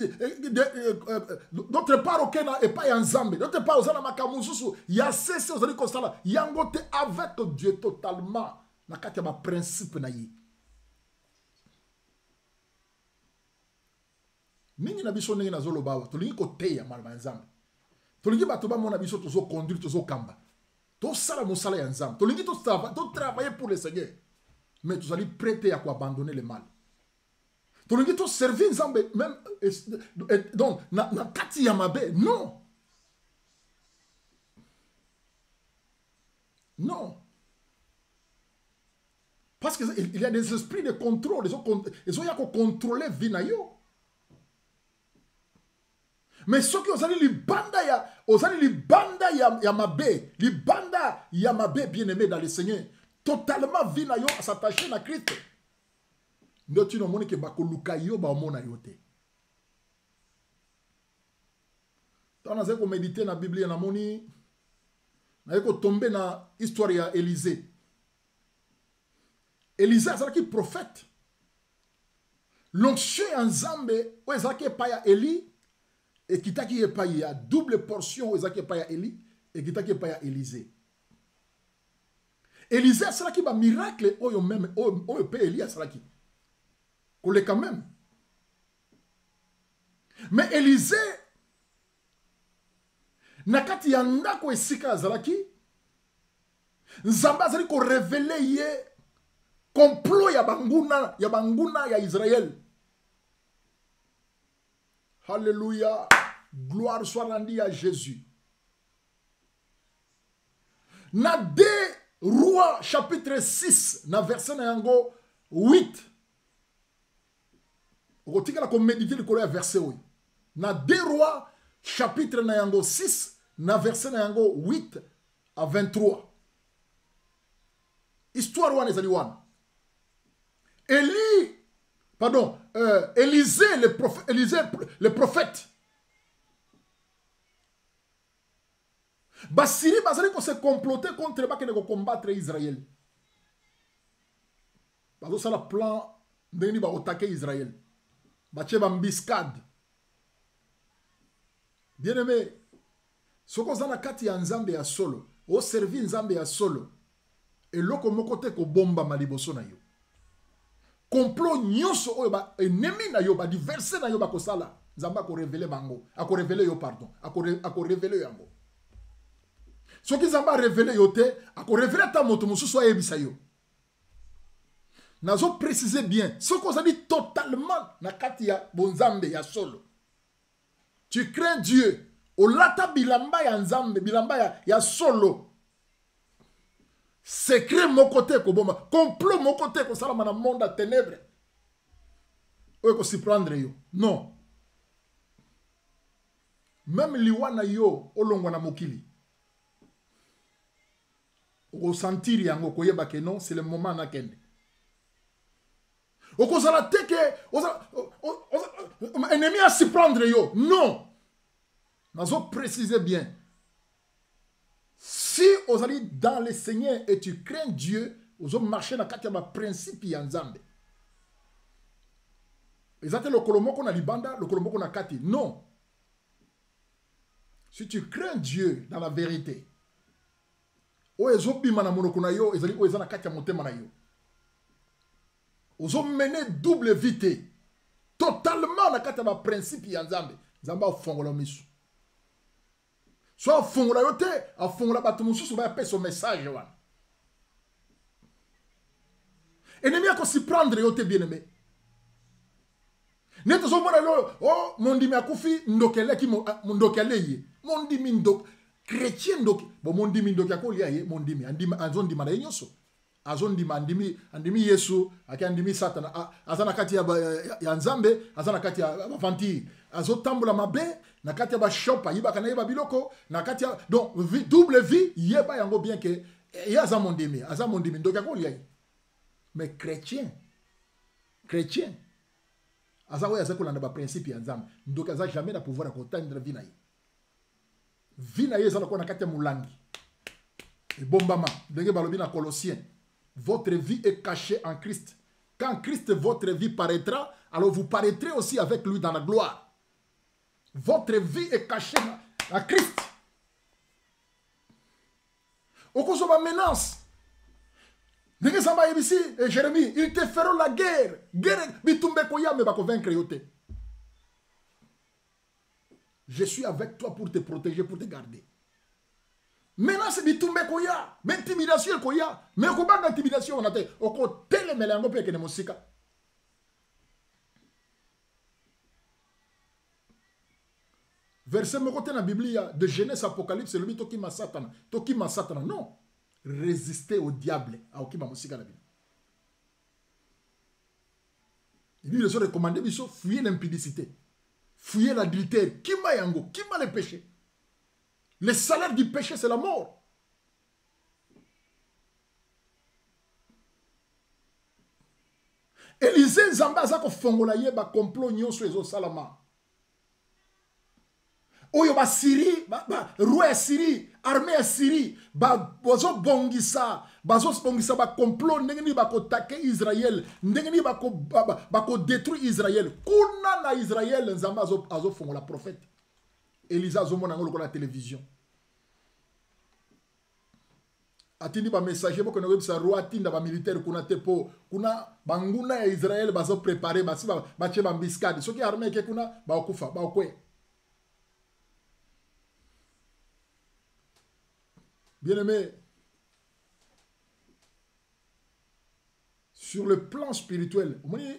D'autre part, ok, na et pas yanzambe. D'autre part, vous allez na makambo susu. Ya cessé, vous allez constamment. Yangote avec Dieu totalement. Na kati ya ma principe na yi. Mingi na biso ndenge na zolo bawa. Tolingi ko teya malma nzambe. Tolingi bato ba mona biso tozo conduire tozo kamba. To sala mosala ya nzambe. Tolingi to travailler, to travailler pour le Seigneur. Mais tu allez prêter à quoi abandonner le mal. Tolingi to servir nzambe même donc na na kati ya mabe. Non. Non. Parce qu'il y a des esprits de contrôle. Ils ont, ils ont contrôler vie na yo. Mais ceux qui ont li banda ya, ont li banda ya, ya mabe, li banda ya mabe bien-aimé dans le Seigneur. Totalement vie na yo à s'attacher à Christ. Nous tu n'as que bako luka yo ba omona yo te. Tant na zeko méditer na Bible na moni, na yeko tomber na histoire ya Élisée. Élisée azalaki prophète. L'onction en Zambé, où ezalaki pa ya Élie, et kitaki pa ya double portion où ezalaki pa ya Élie, et kitaki pa ya Élisée. Élisée azalaki ba miracle oyo même oyo pe Élie azalaki. Kole quand même. Mais Élisée nakati ya ndako esika azalaki, Nzambe azali ko révéler ye complot ya banguna ya banguna ya Israël. Alléluia. Gloire soit rendue à Jésus. Na deux Rois chapitre six na verset na yango huit. Okotika la ko méditer le colère verset oui. Na deux Rois chapitre na yango six na verset na yango huit à vingt-trois. Histoire wana ezali wana. Élie, pardon, euh, Élisée, le prophète, Élisée, le prophète. Basiri, basali qu'on s'est comploté contre ba qui ne combattre Israël. Parce que ça le plan de ba attaquer Israël. Bache ba mbiscade. Bien aimé, ce qu'on a na kati ya nzambe ya solo, o servi nzambe ya solo. Et loko mokote ko bomba maliboso na yo. Complot nyonso oyo ba ennemi na yo ba diverse na yo ba kosala nzamba ko révéler bango ako révéler yo pardon ako ako révéler yango soki nzamba révéler yo te ako révéler ta moto mususu ayebisa yo nazo préciser bien ce qu'on a dit totalement na kati ya bonzambe ya solo tu crains Dieu olata bilamba ya nzambe bilamba ya, ya solo secret mon côté koboma complot mon côté ko sala na monde à ténèbres oyo ko si prendre yo non même liwana yo olongwa na mokili o sentir yango ko yeba ke non c'est le moment na kende o ko sala teke o ennemi a si prendre yo non nazo préciser bien. Si vous allez dans le Seigneur et tu crains Dieu, vous allez marcher dans le principe de Nzambe. Vous avez le kolomoko na libanda, le kolomoko na kati. Non. Si tu crains Dieu dans la vérité, vous allez mener double vité. Totalement dans le principe de Nzambe. Nzambe a fongola misu. soit afongola yo te afongola bato mosusu bayape son message wana. Ennemi akosi prendre yo te bien-aimé. Neto so mona lo oh mondimi akufi ndokele ki ndokele ye. Mondimi ndok chrétien ndok bo mondimi ndok akolia ye mondimi andimi anzondi mana yenyoso. Azondi mandimi andimi Yesu aki andimi Satana azana kati ya, ya Nzambe azana kati ya vanti azotambula mabe na kati ya ba shop yiba kana yiba biloko na kati ya donc vi, double vie yeba yango bien que ya aza mondimi aza mondimi ndok akolia ye. Mais chrétien, chrétien, azawa ya zako landa ba principe ya Nzambe. Donc aza jamais na pouvoir akotandra vie na ye. Vie na ye ezala ko na kati ya mulangi. Et bombama, ndenge balobi na Colossiens. Votre vie est cachée en Christ. Quand Christ votre vie paraîtra, alors vous paraîtrez aussi avec lui dans la gloire. Votre vie est cachée en Christ. Au cause de ma menace. Et Jérémie, ils te feront la guerre. Guerre, vaincre. Je suis avec toi pour te protéger, pour te garder. Maintenant, c'est bitumbe koya, mais intimidation koya, mais comment intimidation on a été au côté les mélanges pour que les musiques. Verset me côté dans la Bible de Genèse Apocalypse, c'est le mythe qui m'a Satan, qui m'a Satan. Non, résister au diable, à qui m'a musique la Bible. Il dit les autres recommandés, ils sont fuyer l'impudicité, fuyer l'adultère, qui m'a yango, qui m'a le péché. Le salaire du péché, c'est la mort. Élisée Nzamba zako fongola ye ba complot nyonso ezo salama. Oyo ba Syrie, ba, ba roi Syrie, armée Syrie, ba bozo bongisa, bazo bongisa ba complot ndenge ni ba ko take Israël, ndenge ni ba ko ba, ba, ba ko détruire Israël. Kuna na Israël Nzamba azo azo fongola prophète. Élisée azo mona ngolo la télévision. Atindi ba messager boko na websa roi tinda ba militaire kuna tepo kuna banguna ya Israël bazo préparer basi ba ba che ba biscade soki armée ke kuna ba okufa ba okwe. Bien-aimé, sur le plan spirituel,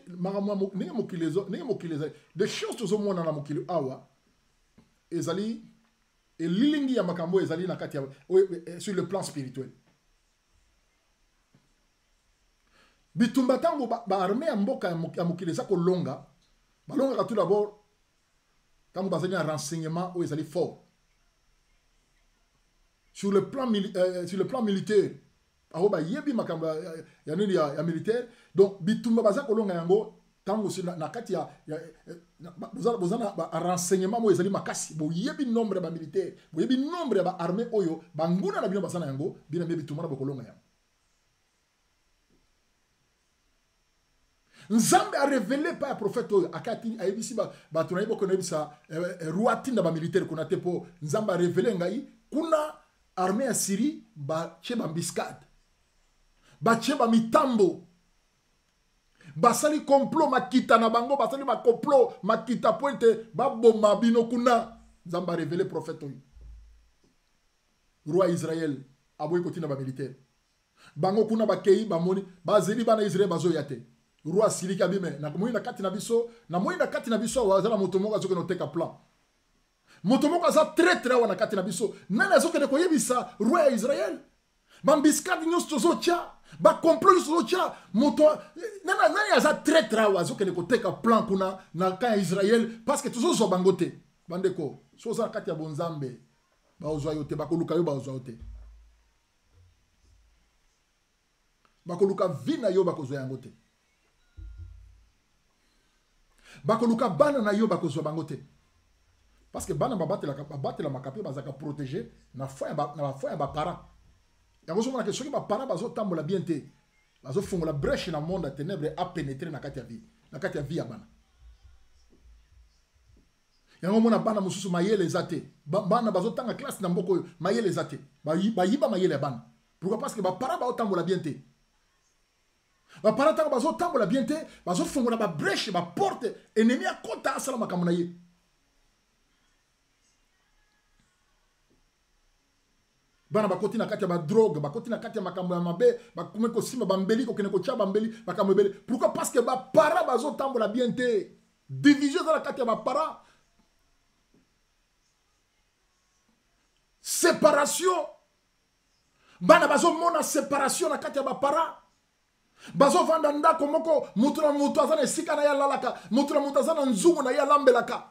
des choses tout monde na mokili awa ezali et lilingi ya makambo ezali na kati sur le plan spirituel. Bitumba tango ba, ba armée ya mboka ya mokili za ko longa, ba longa tout d'abord tango bazali un renseignement ou ezali fort. Sur le plan euh, sur le plan militaire, aho ba yebi makambo ya nini ya, ya militaire, donc bitumba baza ko longa yango tango si na, na kati ya, ya bozana bozana ba renseignement mo ezali makasi, bo yebi nombre ba militaire, bo yebi nombre ba armée oyo banguna na bino basana yango, bina mebi bitumba na bokolonga yango. Nzambe a révélé par le prophète akati ayebisi ba batunayi boko nebisa roi tinda ba militaire kuna tepo Nzambe a révélé ngai kuna armée ya Syrie ba cheba mbiscade ba cheba mitambo basali complot makita na bango basali ba complot makita pointe ba bomba bino kuna Nzambe a révélé prophète oyo roi Israël aboyi kotina ba militaire bango kuna ba kei ba moni ba zeli bana Israël bazo yate roi Syrie kabime na moyi na kati na biso na moyi na kati na biso wazala moto moko azoke no teka plan moto moko aza traître wana kati na biso nani azoke de koyebisa roi ya Israël bambiscade nyonso tozotia ba complot nyonso tozotia moto nani nani aza traître awa azoke de koteka plan kuna na kan ya Israël parce que tozozwa bango te bandeko so oza na kati ya bonzambe baozwa yo te bakoluka yo baozwa yo te bakoluka vi na yo bakozwa yango te bakoluka bana na yo bakozwa bango te parce que bana babatela babatela makapi bazaka protéger na foi na foi ya ba parents yango so mona que soki ba parents bazo tambola bien te bazo fungola brèche na monde de ténèbres a pénétrer na kati ya vie na kati ya vie ya bana yango mona bana mususu mayele zate bana bazo tanga classe na mboko mayele zate ba yiba mayele ya bana pourquoi parce que ba parents ba tambola bien te ba parents tanga bazo tambola bien te bazo fungola ba brèche ba porte ennemi a kota asala makambo na ye bana bakoti na kati ya ba drogue, bakoti na kati ya makambo ya mabe, bakome ko simba bambeli ko kene ko tia bambeli, makambo ebele. Pourquoi? Parce que ba para bazo tambola bien te. Division dans la kati ya ba para. Séparation. Bana bazo mona séparation na kati ya ba para. Bazo vanda ndako moko mutu na mutu azana esika na ya lalaka, mutu na mutu azana nzungu na ya lambelaka.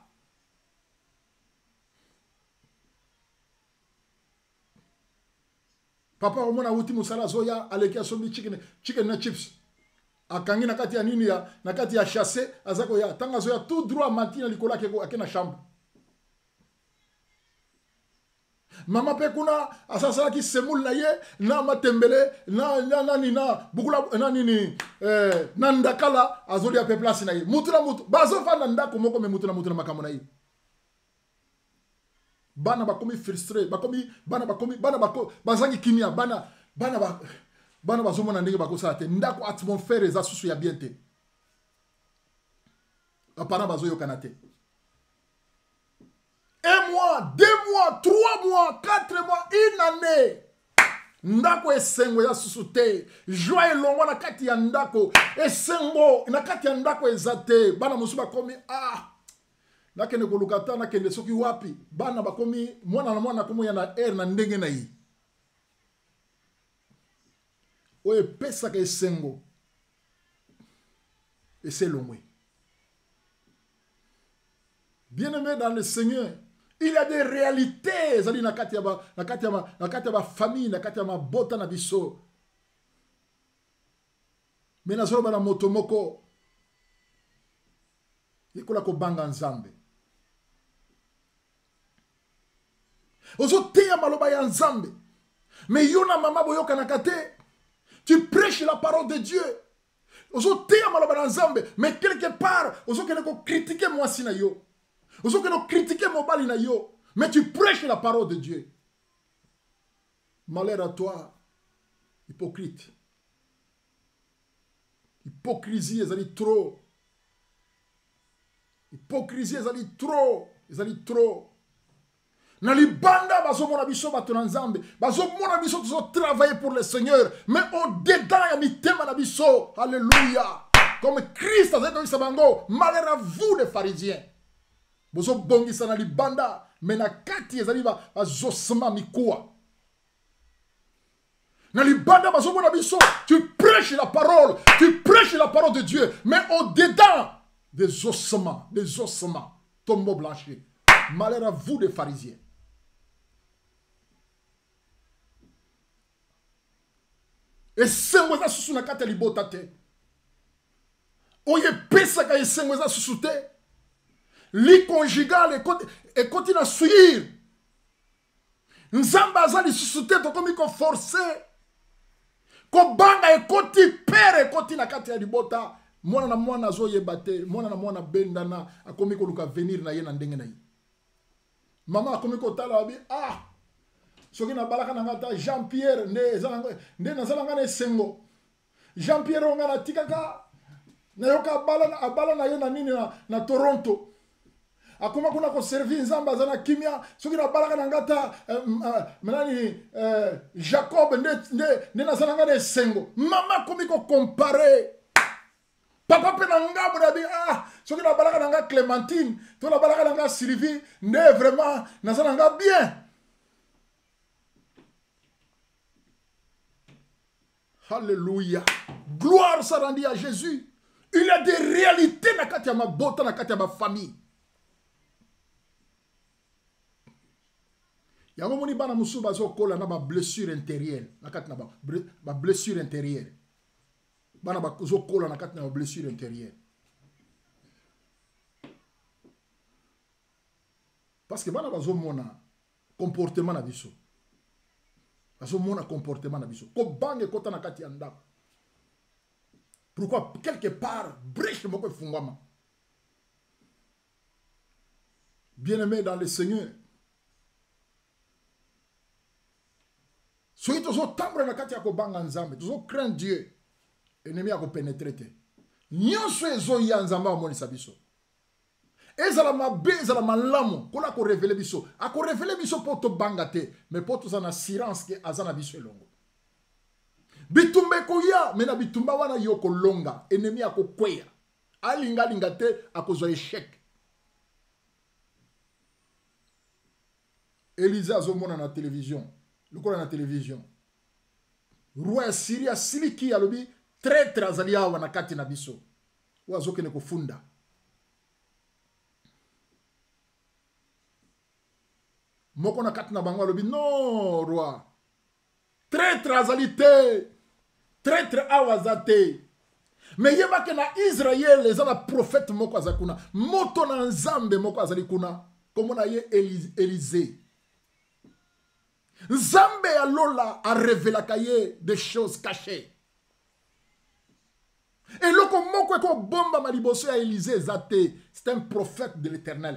Papa omona uti musala zoya aleki asomi chicken chicken na chips. Akangi na kati ya nini ya na kati ya chasse azako ya tanga zoya tout droit matina likola ke akena chambre. Mama pe kuna asasala ki semul na ye na matembele na na nani na bukula na nini eh na ndakala azoli ya pe place na ye. Mutu na mutu bazo fanda ndako moko me mutu na mutu na makamo na ye. Bana bakomi frustré, bakomi bana bakomi bana bako bazangi kimia bana bana ba bana bazomo na ndenge bako sa te ndako atmosphère za susu ya bien te. Apana bazo yo kanate. Un mois, deux mois, trois mois, quatre mois, une année. Ndako esengo ya susu te. Joie elongo na kati ya ndako esengo na kati ya ndako ezate. Bana musuba komi ah nakende kolukata nakende soki wapi bana bakomi mwana na mwana komo ya na air na ndenge na yi oye pesa ka esengo eselongwe. Bien-aimé dans le Seigneur, il y a des réalités zali na kati ya ba na kati ya ma na kati ya ba famille na kati ya ma bota na biso. Mena solo bana motomoko ikola ko banga nzambe. Ozo teya maloba ya nzambe. Mais yona mama boyoka na kate. Tu prêches la parole de Dieu. Ozo teya maloba ya nzambe. Mais quelque part, ozo kene ko critiquer moi si na yo. Ozo kene critiquer mobali na yo. Mais tu prêches la parole de Dieu. Malheur à toi, hypocrite. Hypocrisie, ezali trop. Hypocrisie, ezali trop. Ezali trop. Na libanda bazo mona biso bato na nzambe bazo mona biso tozo travailler pour le Seigneur mais au dedans ya mitema na biso. Alléluia. Comme Christ a dit sabango, malheur à vous les pharisiens. Bozo bongisa na libanda mais na kati ezali ba bazosema mikuwa. Na libanda bazo mona biso, tu prêches la parole, tu prêches la parole de Dieu mais au dedans des ossements, des ossements tombeaux blanchis. Malheur à vous les pharisiens. Et sengo za susu na kata libota te. Oye pesa ka sengo za susu te. Li conjugal et continue à suivre. Nzamba za li susu te to komi ko forcer. Ko banga e koti pere koti na kata libota. Mwana na mwana zo yebate, mwana na mwana bendana akomi ko luka venir na ye na ndenge na ye. Mama akomi ko tala abi ah soki na balaka na ngata Jean-Pierre nde ezalanga nde nazalanga na sengo. Jean-Pierre onga na tikaka na yoka bala abala na yo na nini na, na Toronto. Akoma kuna ko servir nzamba zana kimia soki na balaka na ngata uh, uh, menani uh, Jacob nde nde nde nazalanga na sengo. Mama komi ko comparer. Papa pe na ngambo na bi ah soki na balaka na nga Clémentine to na balaka na nga Sylvie nde vraiment nazalanga bien. Alléluia. Gloire ça rendit à Jésus. Il y a des réalités na kati ya mabota na kati ya ma famille. Yango moni bana musu bazo kola na ba blessure intérieure na kati na ba, ba blessure intérieure. Bana bazo kola na kati na ba blessure intérieure. Parce que bana bazo mona comportement na biso. Bazo mona comportement na biso. Ko bange kota na kati ya ndako. Pourquoi quelque part brèche moko fungwama. Bien-aimé dans le Seigneur. Soki tozo tambre na kati ya ko banga nzambe, tozo craindre Dieu. Ennemi a ko pénétrer te. Nyonso ezo ya nzamba omoni sabiso. ezala mabe ezala malamu kola ko révéler biso ako révéler biso po to bangate mais po to sana assurance ke azana biso elongo bitumba koya mena bitumba wana yoko longa ennemi akokweya alinga linga te akozwa échec. Élisa azomona na télévision lokola na télévision roi Syria siliki alobi traître azali awa na kati na biso wazokene kofunda moko na kati na bango alobi non roi traître azali te traître awa aza te mais yebake na Israël eza na prophète moko aza kuna moto na nzambe moko azali kuna komona ye Élisée nzambe ya lola a révélaka ye des choses cachées eloko moko eko bomba ma liboso ya Élisée eza te c'est un prophète de l'Éternel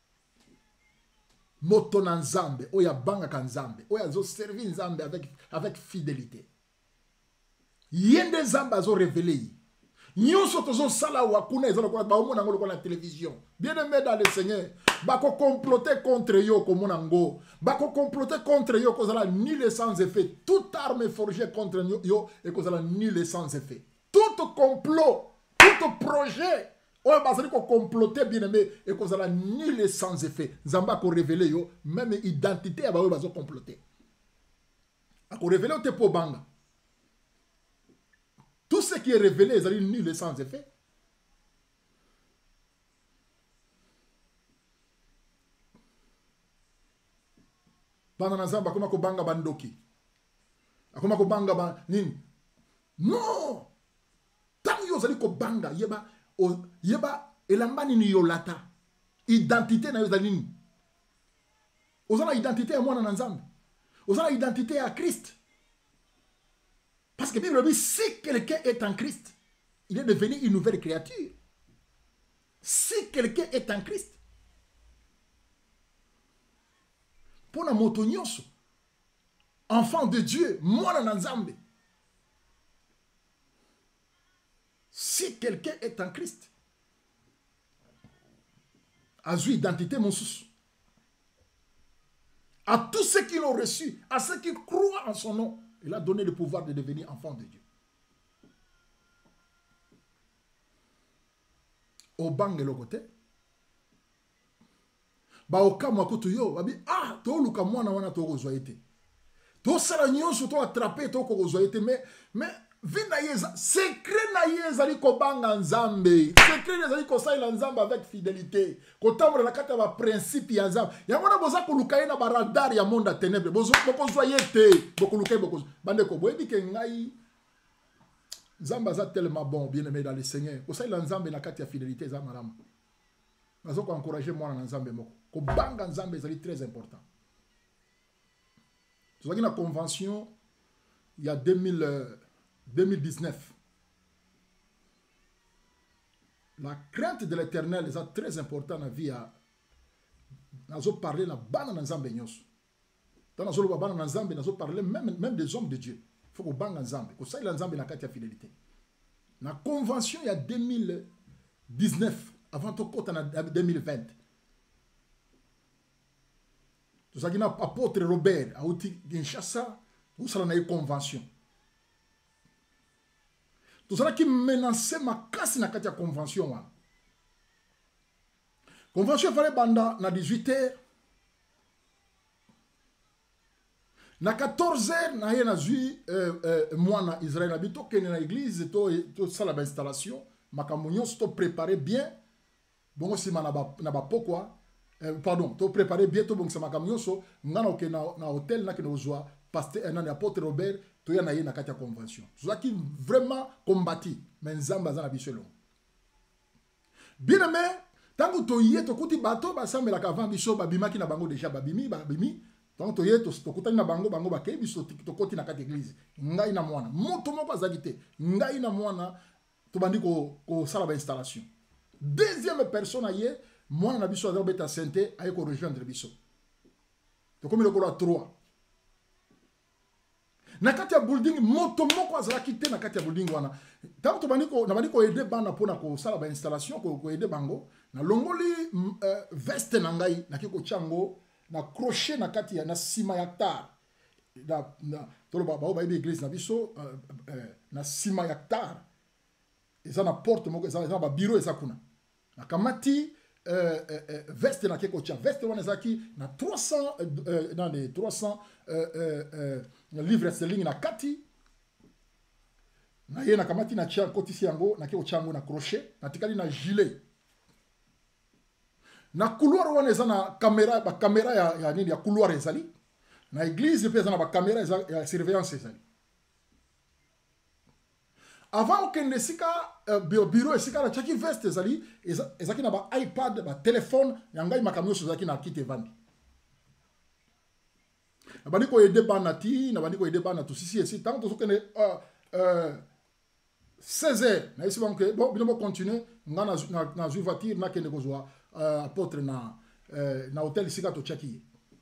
moto na nzambe oyo abangaka nzambe oyo azoservi nzambe avec, avec fidélité ye nde nzambe azorévele ye nyonso tozosala wa kuna eza lokola baomona yango lokola na télévision bien aimé dans le Seigneur bakocomploter contre yo komona ngo bakocomploter contre yo kozala nul et sans effet toute arme forgée contre yo ekozala nul et sans effet tout complot tout projet oyo bazali kocomploter bien aimé ekozala nul et sans effet nzambe akorévele yo même identité ya baoyo bazocomploter akorévele yo te po banga. Tout ce qui est révélé est nul et sans effet. Bana nazamba akoma ko banga bandoki. Akoma ko banga ba nini? Non. Tant yo zali ko banga yeba o yeba elamba nini yo lata. Identité na yo zali nini? Ozana identité ya mwana na nzambe. Ozana identité ya Christ. Parce que la Bible dit, si quelqu'un est en Christ, il est devenu une nouvelle créature. Si quelqu'un est en Christ, pour la motonyoso, enfant de Dieu, moi dans Nzambe. Si quelqu'un est en Christ, a eu identité mon sous. À tous ceux qui l'ont reçu, à ceux qui croient en son nom, il a donné le pouvoir de devenir enfant de Dieu. Au bang le côté. Ba okama kutu yo, babi ah to luka mwana wana to kozwaite. To sala nyonso to attraper to kozwaite mais mais vina yeza secret na yeza li ko banga nzambe. Secret yeza li ko saila nzambe avec fidélité. Ko tamura na kata ba principe ya nzambe. Yango na boza ko luka na ba radar ya monde ténèbre. Bozo boko zoyete, boko luka boko. Bande ko boyebi ke ngai nzambe za tellement bon bien aimé dans le Seigneur. Ko saila nzambe na kata ya fidélité za malamu. Nazo ko encourager moi na nzambe moko. Ko banga nzambe c'est très important. Tu vois que la convention il y a deux mille dix-neuf. La crainte de l'Éternel est très importante dans la vie. Nous avons parlé de la banane nzambe nyonso. Dans nous avons parlé nzambe, nous avons parlé même même des hommes de Dieu. Il faut que banga nzambe, que ça il nzambe na kati ya fidélité. La convention il y a deux mille dix-neuf avant to kota na deux mille vingt. Tout ça qui n'a apôtre Robert a outi Kinshasa, où ça na une convention. Tout ça qui menaçait ma casse na kati ya convention wa. Convention fallait banda na dix-huit heures. Na quatorze heures na ye na zui euh, euh, mwana Israël habito kene na église to to sala ba installation makambo nyonso to préparer bien. Bongo sima na ba na ba pokwa. Euh, pardon, tu préparer bientôt bon ça makambo nyonso ngana oke na na hôtel na ke no zwa pasteur na apôtre Robert to ya na ye na kati ya convention. Ceux qui vraiment combattu mais nzamba za na biselo. Bien aimé, tango to ye to kuti bato ba sambela ka van biso ba bimaki na bango déjà ba bimi ba bimi. Tango to ye to to kutani na bango bango ba ke biso to koti na kati église. Ngai na mwana. Moto moko azagite. Ngai na mwana to bandi ko ko sala ba installation. Deuxième personne aye moi na biso azalo beta santé aye ko rejoindre biso. To comme le ko la trois. na kati ya building moto moko azalaki te na kati ya building wana tanto tobandi ko na bandi ko aider bana pona ko sala ba installation ko ko aider bango na longoli uh, veste na ngai na kiko chango na crochet na kati ya na sima ya tar na na tolo ba ba ba église na biso uh, uh, na sima ya tar eza na porte moko eza na ba bureau eza kuna na kamati uh, uh, uh, veste na kiko cha veste wana zaki na trois cents uh, dans les trois cents uh, uh, uh, livres sterling na kati na ye na kamati na chia kotisi yango na kiko chango na crochet na tikali na gilet na couloir wana eza na caméra ba caméra ya, ya nini ya couloir ezali na église pe eza na ba caméra ya surveillance ezali avant que ne sika uh, bureau esika na chaki veste ezali ezaki na ba iPad ba téléphone yangai makamyo ezaki na kite vandi na bandi ko aider bana ti na bandi ko aider bana to sisi esi tant to sokene euh euh seize heures na esi banque bon bino continuer ngana na na voiture na kende kozwa uh, apôtre na uh, na hotel sika to chaki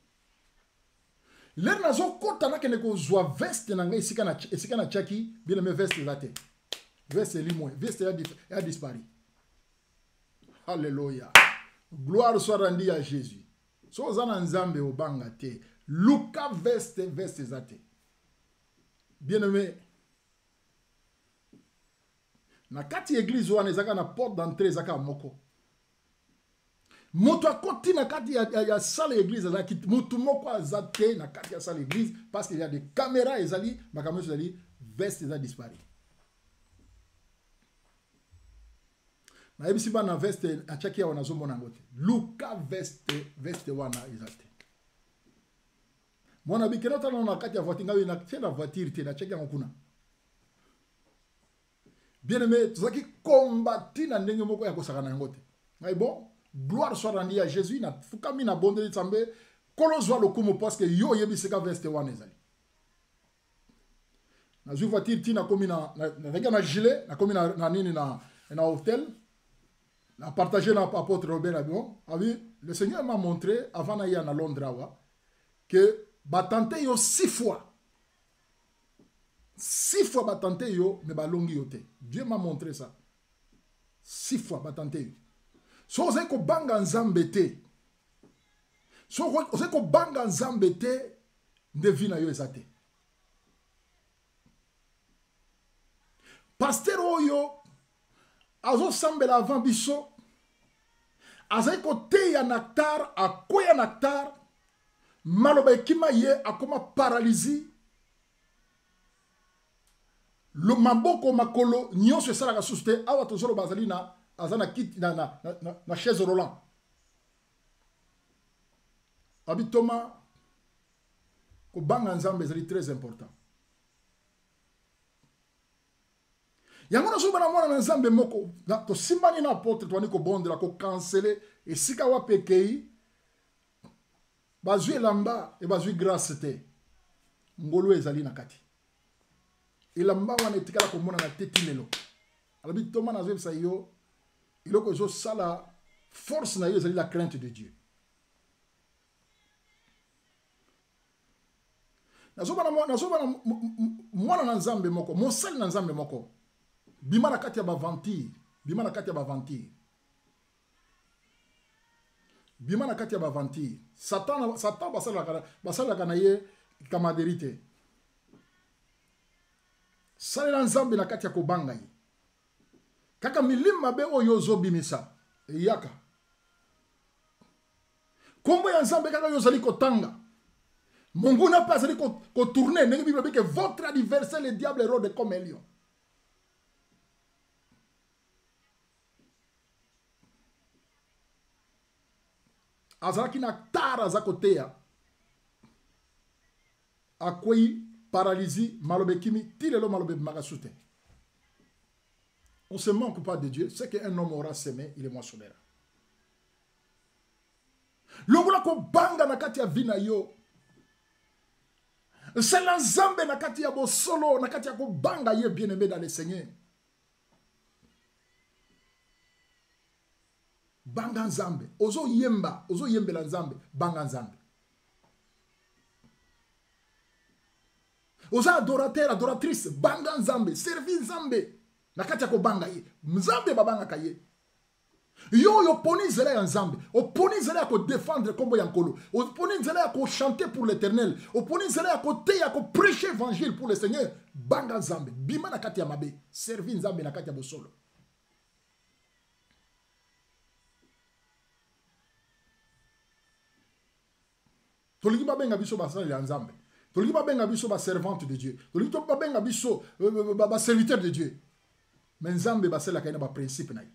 ler na zo kota na kende kozwa veste na ngai sika na sika na chaki bien me veste late veste limwe veste ya ya dispari. Alléluia, gloire soit rendue à Jésus. So zana nzambe obanga te luka veste veste zate bien aimé na kati église wana ezaka na porte d'entrée ezaka moko moto akoti na kati ya, ya, ya salle église ezaki moto moko azate na kati ya salle église parce qu'il y a des caméras ezali makamyo ezali veste eza dispari na ebisi bana veste achaki ya wana zomona ngote luka veste veste wana ezate mwana bikeno tana na kati ya voiture ngawe na tena voiture te na cheki yango kuna bien aimé tozaki kombati na ndenge moko ya kosaka na yango te ngai bon gloire soit rendue à Jésus na fukami na bonde nzambe kolozwa lokumu parce que yo yebisika veste wana ezali na zwi voiture tina komi na na na, na gilet na komi na, na nini na na hôtel na partager na apôtre Robert Abion abi le Seigneur m'a montré avant na ya na Londres awa que batante yo six fois six fois batante yo me balongi yo te. Dieu m'a montré ça six fois batante yo so ozai ko banga nzambe te so ozai ko banga nzambe te nde vi na yo eza te. Pasteur oyo azo sambela avant biso azai ko teya naktar akoya naktar maloba ekima ye akoma paralysie lo maboko makolo nyonso esalaka susu te awa tozolo bazali na aza na kiti na, na, na, na chaise roulant abitoma kobanga nzambe ezali très important yango nazoba na mwana na nzambe moko tosimbani na apôtre twani kobondela kokansele esika wapi ekei bazwi elamba e bazwi grâce te ngolu ezali na kati elamba wana etikala komona na teti lelo alobi toma nazoyebisa yo eloko ezosala force na yo ezali la crainte de Dieu. nazoba na mwana na nzambe moko mosali na nzambe moko bima na kati ya baventure bima na kati ya baventure bima na kati ya baventure satan satan basalaka basalaka na ye kamaderi te salela nzambe na kati ya kobanga ye kaka milimo mabe oyo ozobimisa eyaka kombo ya nzambe kaka oyo ozali kotanga monguna mpe azali kotourne ndenge bible ebi ke votre adversaire le diable rôde comme un lion. azalaki na tara za koteya akwei paralysie malobe kimi tilelo malobe makasute. On se manque pas de Dieu, c'est qu'un homme aura semé, il est moissonnera. Longola ko banga na kati ya vina yo c'est la nzambe na kati ya bosolo na kati ya ko banga ye bien aimé dans le Seigneur. Banga nzambe ozo yemba ozo yembela nzambe banga nzambe oza adorateur, adoratrice, banga nzambe, servi nzambe. Nakati yako banga ye, nzambe babanga kaye. Yo yo poni nzela ya nzambe, oponi nzela ya ko défendre kombo ya nkolo, oponi nzela ya ko chanter pour l'Éternel, oponi nzela ya ko te ya ko prêcher évangile pour le Seigneur, banga nzambe, bima nakati ya mabe, servi nzambe nakati ya bosolo. Toliki ba benga biso basala ya nzambe. Toliki ba benga biso ba servante de Dieu. Toliki ba benga biso ba serviteur de Dieu. Mais nzambe basala kaina ba principe na.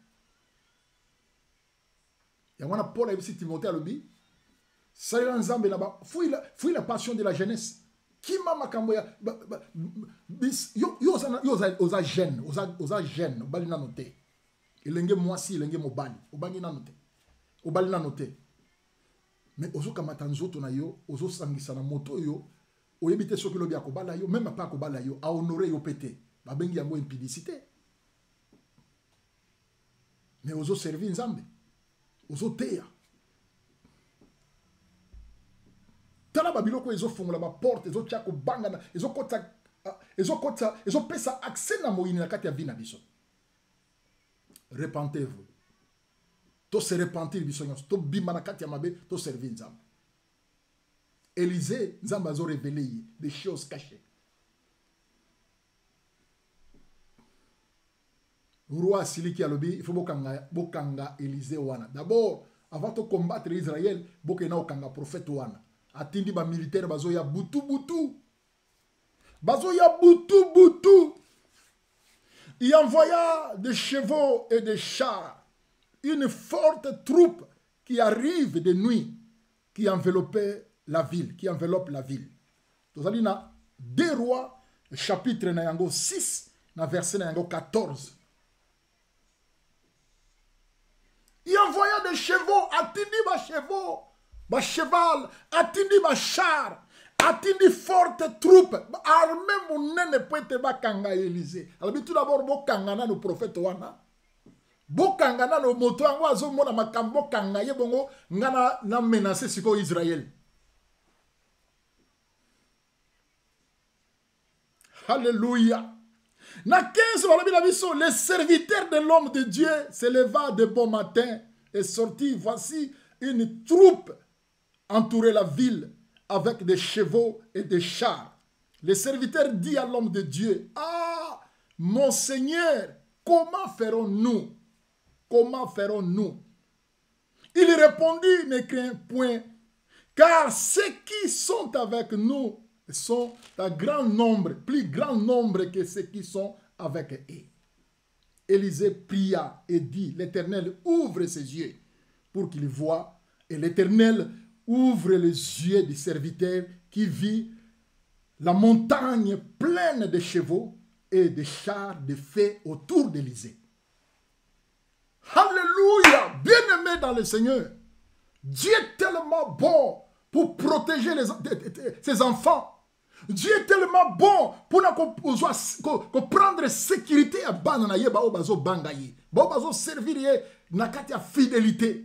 Ya wana Paul a dit Timothée alobi, sala nzambe na ba fouille la fouille la passion de la jeunesse. Kima makambo ya bis yo yo za yo za oza jeune, oza oza jeune, obali na noter. Elenge mwasi, elenge mobali, obangi na noter. Obali na noter. Mais ozo kamata nzoto na yo, ozo sangisa na moto yo, oyebite soki lobi akobala yo, même pas akobala yo, a honorer yo pété. Ba bengi yango impudicité. Mais ozo servir nzambe. Ozo teya. Tala babiloko ezo fongola ba porte, ezo tia ko banga na, ezo kota ezo kota, ezo pesa accès na moyini na kati ya vie na biso. Repentez-vous. To se repentir biso nyonso, to bima na kati ya mabe, to servir nzambe. Élisée, nzambe azo révélé des choses cachées. Roi Siliki alobi, il faut bokanga bokanga Élisée wana. D'abord, avant de combattre Israël, bokena okanga prophète wana. Atindi ba militaire bazo ya butu butu. Bazo ya butu butu. Il envoya des chevaux et des chars. Une forte troupe qui arrive de nuit, qui enveloppait la ville, qui enveloppe la ville. Tozali na deux rois, chapitre na yango six, na verset na yango quatorze. Il envoya des chevaux, atindi ba chevaux, ba cheval, atindi ba char, atindi forte troupe, armée monene poete ba kanga Élisée. Alors tout d'abord bo kanga na no prophète wana. Bokanga na no moto yango azomona makambo kanga ye bongo ngana na menacer siko Israël. Alléluia. Na quinze balobi na biso, le serviteur de l'homme de Dieu se leva de bon matin et sortit. Voici une troupe entourait la ville avec des chevaux et des chars. Le serviteur dit à l'homme de Dieu, ah, mon Seigneur, comment ferons-nous? Comment ferons-nous? Il répondit, ne crains point, car ceux qui sont avec nous sont un grand nombre, plus grand nombre que ceux qui sont avec eux. Élisée pria et dit, l'Éternel ouvre ses yeux pour qu'il voie, et l'Éternel ouvre les yeux du serviteur qui vit la montagne pleine de chevaux et de chars de feu autour d'Élisée. Alléluia! Bien-aimé dans le Seigneur, Dieu est tellement bon pour protéger les, ses enfants. Dieu est tellement bon pour nous prendre sécurité à bananaye bao bazo bangaye. Bao bazo servir ye nakati ya fidélité.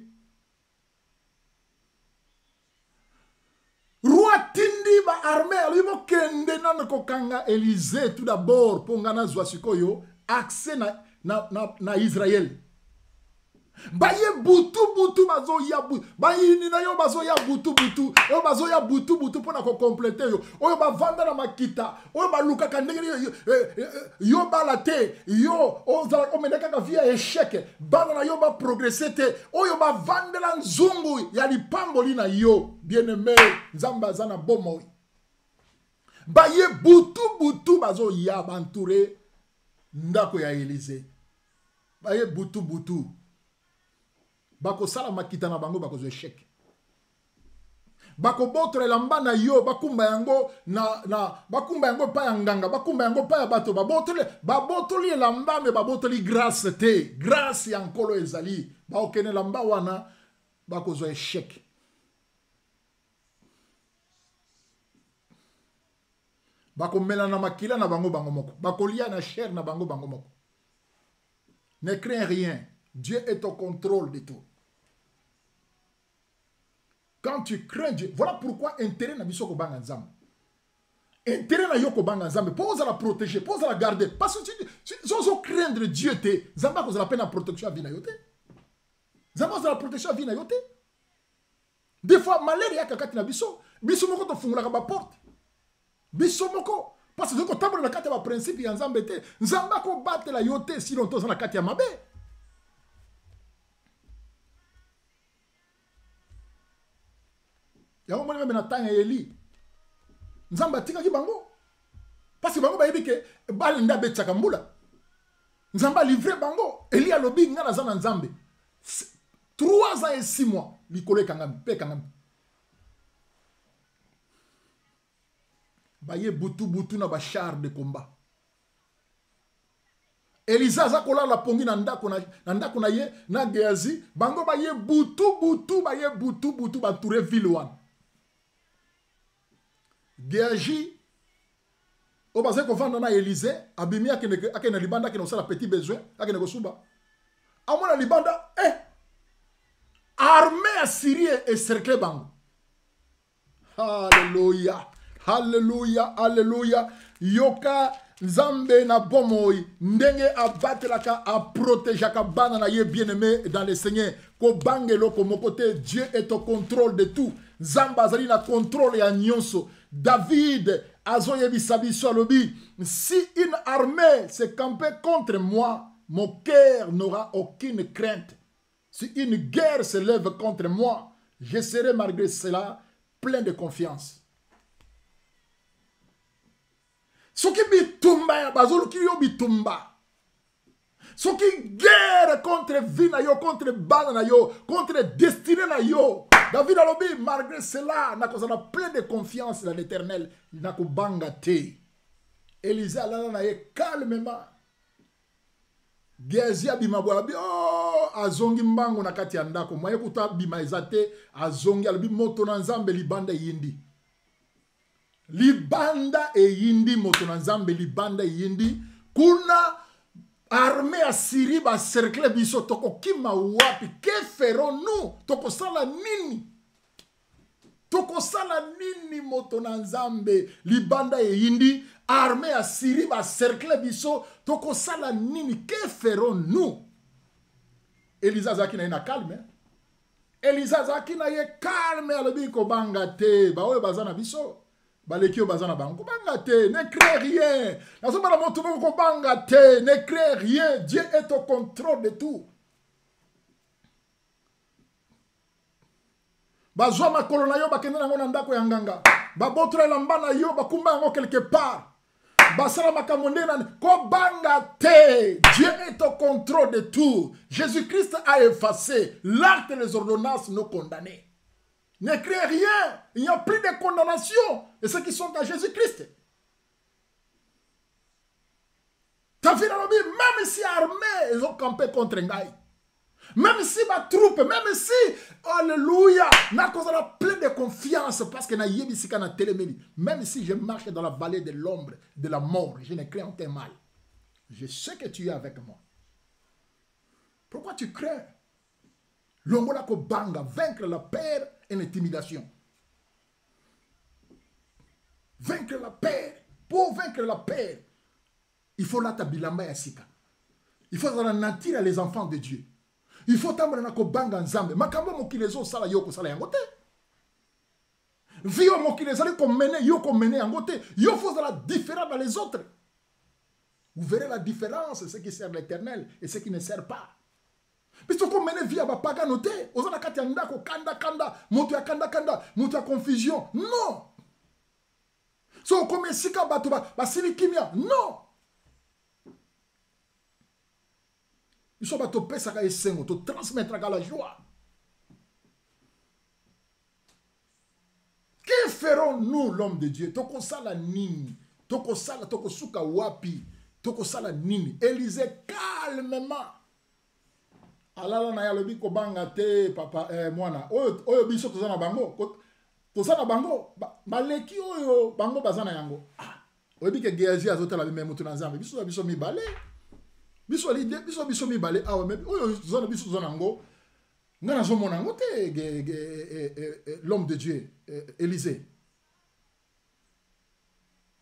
Roi tindi ba armée alibo kende na ko kanga Élisée tout d'abord pour ngana zwa sikoyo accès na na na, na Israël. Baye butu butu bazo ya butu bayi ni na yo bazo ya butu butu yo bazo ya butu butu pona ko compléter yo oyo ba vanda na makita oyo ba luka ka ndenge yo yo ba la te yo o za o meneka ka via échec bana na yo ba progresser te oyo ba vanda la nzungu ya lipamboli na yo bien-aimé nzamba zana bomo baye butu butu bazo ya bantouré ndako ya Élisée baye butu butu bako sala makita na bango bako zo échec bako botre lamba na yo bakumba yango na na bakumba yango pa ya nganga bakumba yango pa ya bato babotre babotoli lamba me babotoli grâce te grâce ya nkolo ezali ba okene lamba wana bako zo échec bako mela na makila na bango bango moko bako lia na chair na bango bango moko. Ne crains rien, Dieu est au contrôle de tout. Quand tu crains Dieu, voilà pourquoi intérêt na biso ko banga nzambe. intérêt na yo kobanga nzambe po ozala protéger, po ozala garder parce que si ozo craindre Dieu te nzambe akozala pe na protection ya vie na yo te, nzambe ozala protection ya vie na yo te. Des fois malheur ya kati na biso biso moko tofungulaka ba porte biso moko parce que kotambola na kati ya ba principe ya nzambe te, nzambe akobatela yo te sinon toza na kati ya mabe. Yango moni meme na tanga ya Eli nzambe atikaki bango parce que bango bayebi ke bali nda betaka mbula, nzambe alivre bango. Eli alobi nga naza na nzambe trois ans et six mois likolo ekangami mpe ekangami. Baye butu butu na bachar de combat. Elisa aza kolala pongi na ndako na, na ndako na ye na Gehazi, bango baye butu butu baye butu butu bantoure ville wana. Gehazi o baze kovanda na Élysée abimi akene akene libanda akene osala petit besoin akene kosuba amona libanda eh armée assyrienne ecercle bango. Alléluia, alléluia, alléluia. Yoka nzambe na bomoi ndenge abatelaka a protégeaka bana na ye bien-aimé dans le Seigneur ko bangelo ko mokote. Dieu est au contrôle de tout. Nzamba azali na contrôle ya nyonso. David azoyebisa biso alobi si une armée se campait contre moi, mon cœur n'aura aucune crainte. Si une guerre se lève contre moi, je serai malgré cela plein de confiance. Soki bitumba ya bazolo ki yo bitumba. Soki guerre contre vie na yo, contre bana na yo, contre destinée na yo. David alobi malgré cela, na kozana plein de confiance dans l'Éternel, na ko banga te. Élisée alala na ye calmement. Gehazi abima bwa bi oh azongi mbango na kati ya ndako mwaye kuta bima ezate azongi alobi moto na nzambe libanda yindi. Libanda e yindi moto na nzambe libanda yindi kuna armée assyrie ba cercle biso toko kima wapi que ferons-nous toko sala nini toko sala nini moto na nzambe libanda e yindi armée assyrie ba cercle biso toko sala nini que ferons-nous. Elisa zaki na ina calme Elisa zaki na ye calme alobi ko banga te ba oyo bazana biso balekio bazana bango banga te, ne crée rien. La somme de mon tout ko banga te, ne crée rien. Dieu est au contrôle de tout. Bazwa makolo na yo bakende nango na ndako ya nganga. Ba botra lamba na yo bakumba ngo quelque part. Basala makambo nde na ko banga te. Dieu est au contrôle de tout. Jésus-Christ a effacé l'acte des ordonnances non condamnées. Ne crée rien. Il n'y a plus de condamnation. Et ceux qui sont à Jésus-Christ. Ta vie dans le même si armée, ils ont campé contre Ngaï. Même si ma troupe, même si, alléluia, n'a cause la plein de confiance parce que na yebisika na téléméli. Même si je marche dans la vallée de l'ombre, de la mort, je ne crains aucun mal. Je sais que tu es avec moi. Pourquoi tu crains? L'ongola ko banga, vaincre la peur et l'intimidation. Vaincre la peur. Pour vaincre la peur, il faut la tabilamba ya sika. Il faut nantir les enfants de Dieu. Il faut tambana ko banga nzambe. Makambo mokilezo sala yoko sala yangote. Vio mokilezo ko mene yoko mene yangote. Yo faut la différence dans les autres. Vous verrez la différence, ce qui sert l'Éternel et ce qui ne sert pas. Puisque comme mene via ba pagano te, ozana kati ya ndako kanda kanda, moto ya kanda kanda, moto ya confusion. Non. So comme sika bato ba basili kimia. Non. Ils sont bato pesaka esengo, to transmettre la joie. Que ferons-nous l'homme de Dieu? Toko sala nini? Toko sala toko suka wapi? Toko sala nini? Élisée calmement. Alala na yalobi ko banga te papa eh mwana oyo oyo biso tozana bango tozana bango baleki oyo bango bazana yango ah oyebi ke Gehazi azotala bime mutu na nzambe biso biso mi balé biso li biso biso mi balé ah mais oyo tozana biso tozana ngo ngana zo mona ngo te l'homme de Dieu Élisée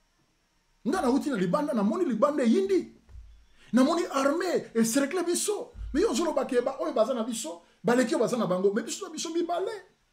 nga na uti na libanda na moni libanda yindi na moni armée et cercle biso mais yo zolo bakeba oyo baza na biso baleki baza na bango mais biso biso mibale.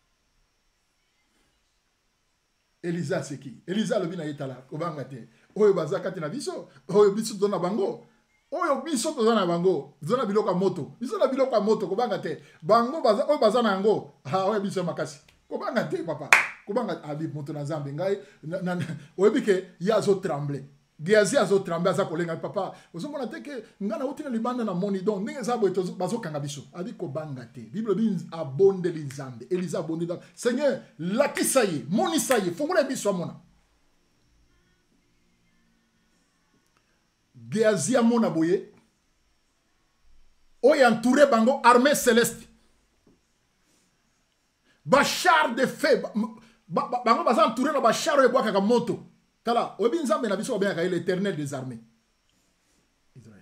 Elisa c'est qui? Elisa le bina yetala kobanga te oyo baza kati na biso oyo biso dona bango oyo biso dona bango zona biloko moto biso na biloko moto kobanga te bango baza oyo baza na ngo ah oyo biso makasi kobanga te papa kobanga abi moto na Nzambe ngai oyo bike yazo trembler Géasi azo trembler aza kolenga papa ozomona te ke ngana uti na libanda na moni donc ndenge za boto bazo kanga biso abi kobanga te Bible bin abonde Nzambe Elisa abonde dans Seigneur lakisa ye moni sa ye fungula biso amona Géasi amona boye oyo entouré bango armée céleste ba char de feu bango baza entouré na ba char oyo bwaka moto. Tala, obi Nzambe na biso ba l'Éternel des armées. Israël.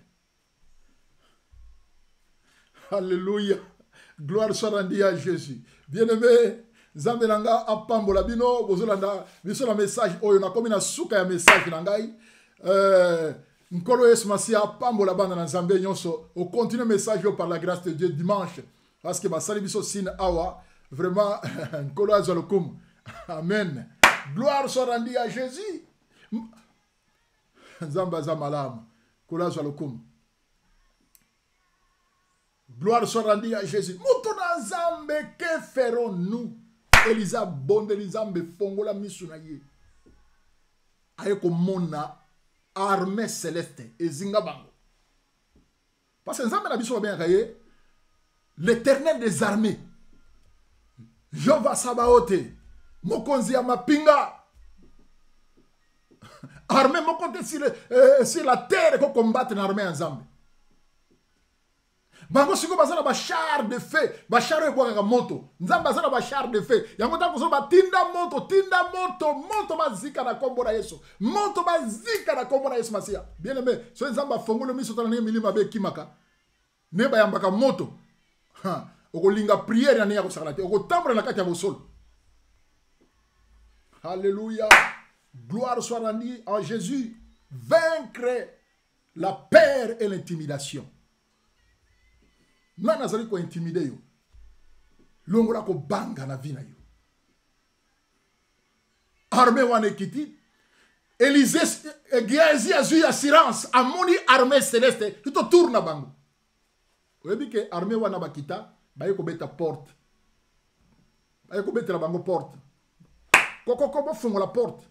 Alléluia. Gloire soit rendue à Jésus. Bien-aimé, Nzambe nanga apambola bino, bozolanda biso na message oyo na komi na suka ya message na ngai. Euh, Nkolo Yesu Masia apambola bana na Nzambe nyonso. On continue message par la grâce de Dieu dimanche parce que ba sali biso sin awa vraiment Nkolo azalokum. Amen. Gloire soit rendue à Jésus. Nzamba za malamu kulaza lokum. Gloire soit rendue à Jésus. Mutona Nzambe, que ferons-nous? Elisa bonde Nzambe fongola misuna ye. Ayeko mona armée céleste ezinga bango. Parce que Nzambe na biso bien kaye l'Éternel des armées. Jehova Sabaoth. Mokonzi ya mapinga. Armée mokonte sur, euh, sur la terre pour combattre l'armée ensemble. Bango siko bazana ba char de feu, ba char e bwaka moto. Nzamba bazana ba char de feu. Yango tango so ba tinda moto, tinda moto, moto bazika na kombo na Yesu. Moto bazika na kombo na Yesu Masia. Bien aimé, so nzamba fongolo miso tana milima be kimaka. Ne ba yambaka moto. Ha, okolinga prière ya ne ya ko sakalate. Okotambra na kati ya bosolo. Alléluia. Gloire soit rendue en Jésus. Vaincre la peur et l'intimidation. Nana zali ko intimider yo. Longola ko banga na vina yo. Armée wane kiti. Élisée Géasi a eu assurance. Amoni armée céleste. Tout autour na bango. Oyebi ke armée wana bakita. Baye ko beta porte. Baye ko beta la bango porte. Koko kobo fongo la porte.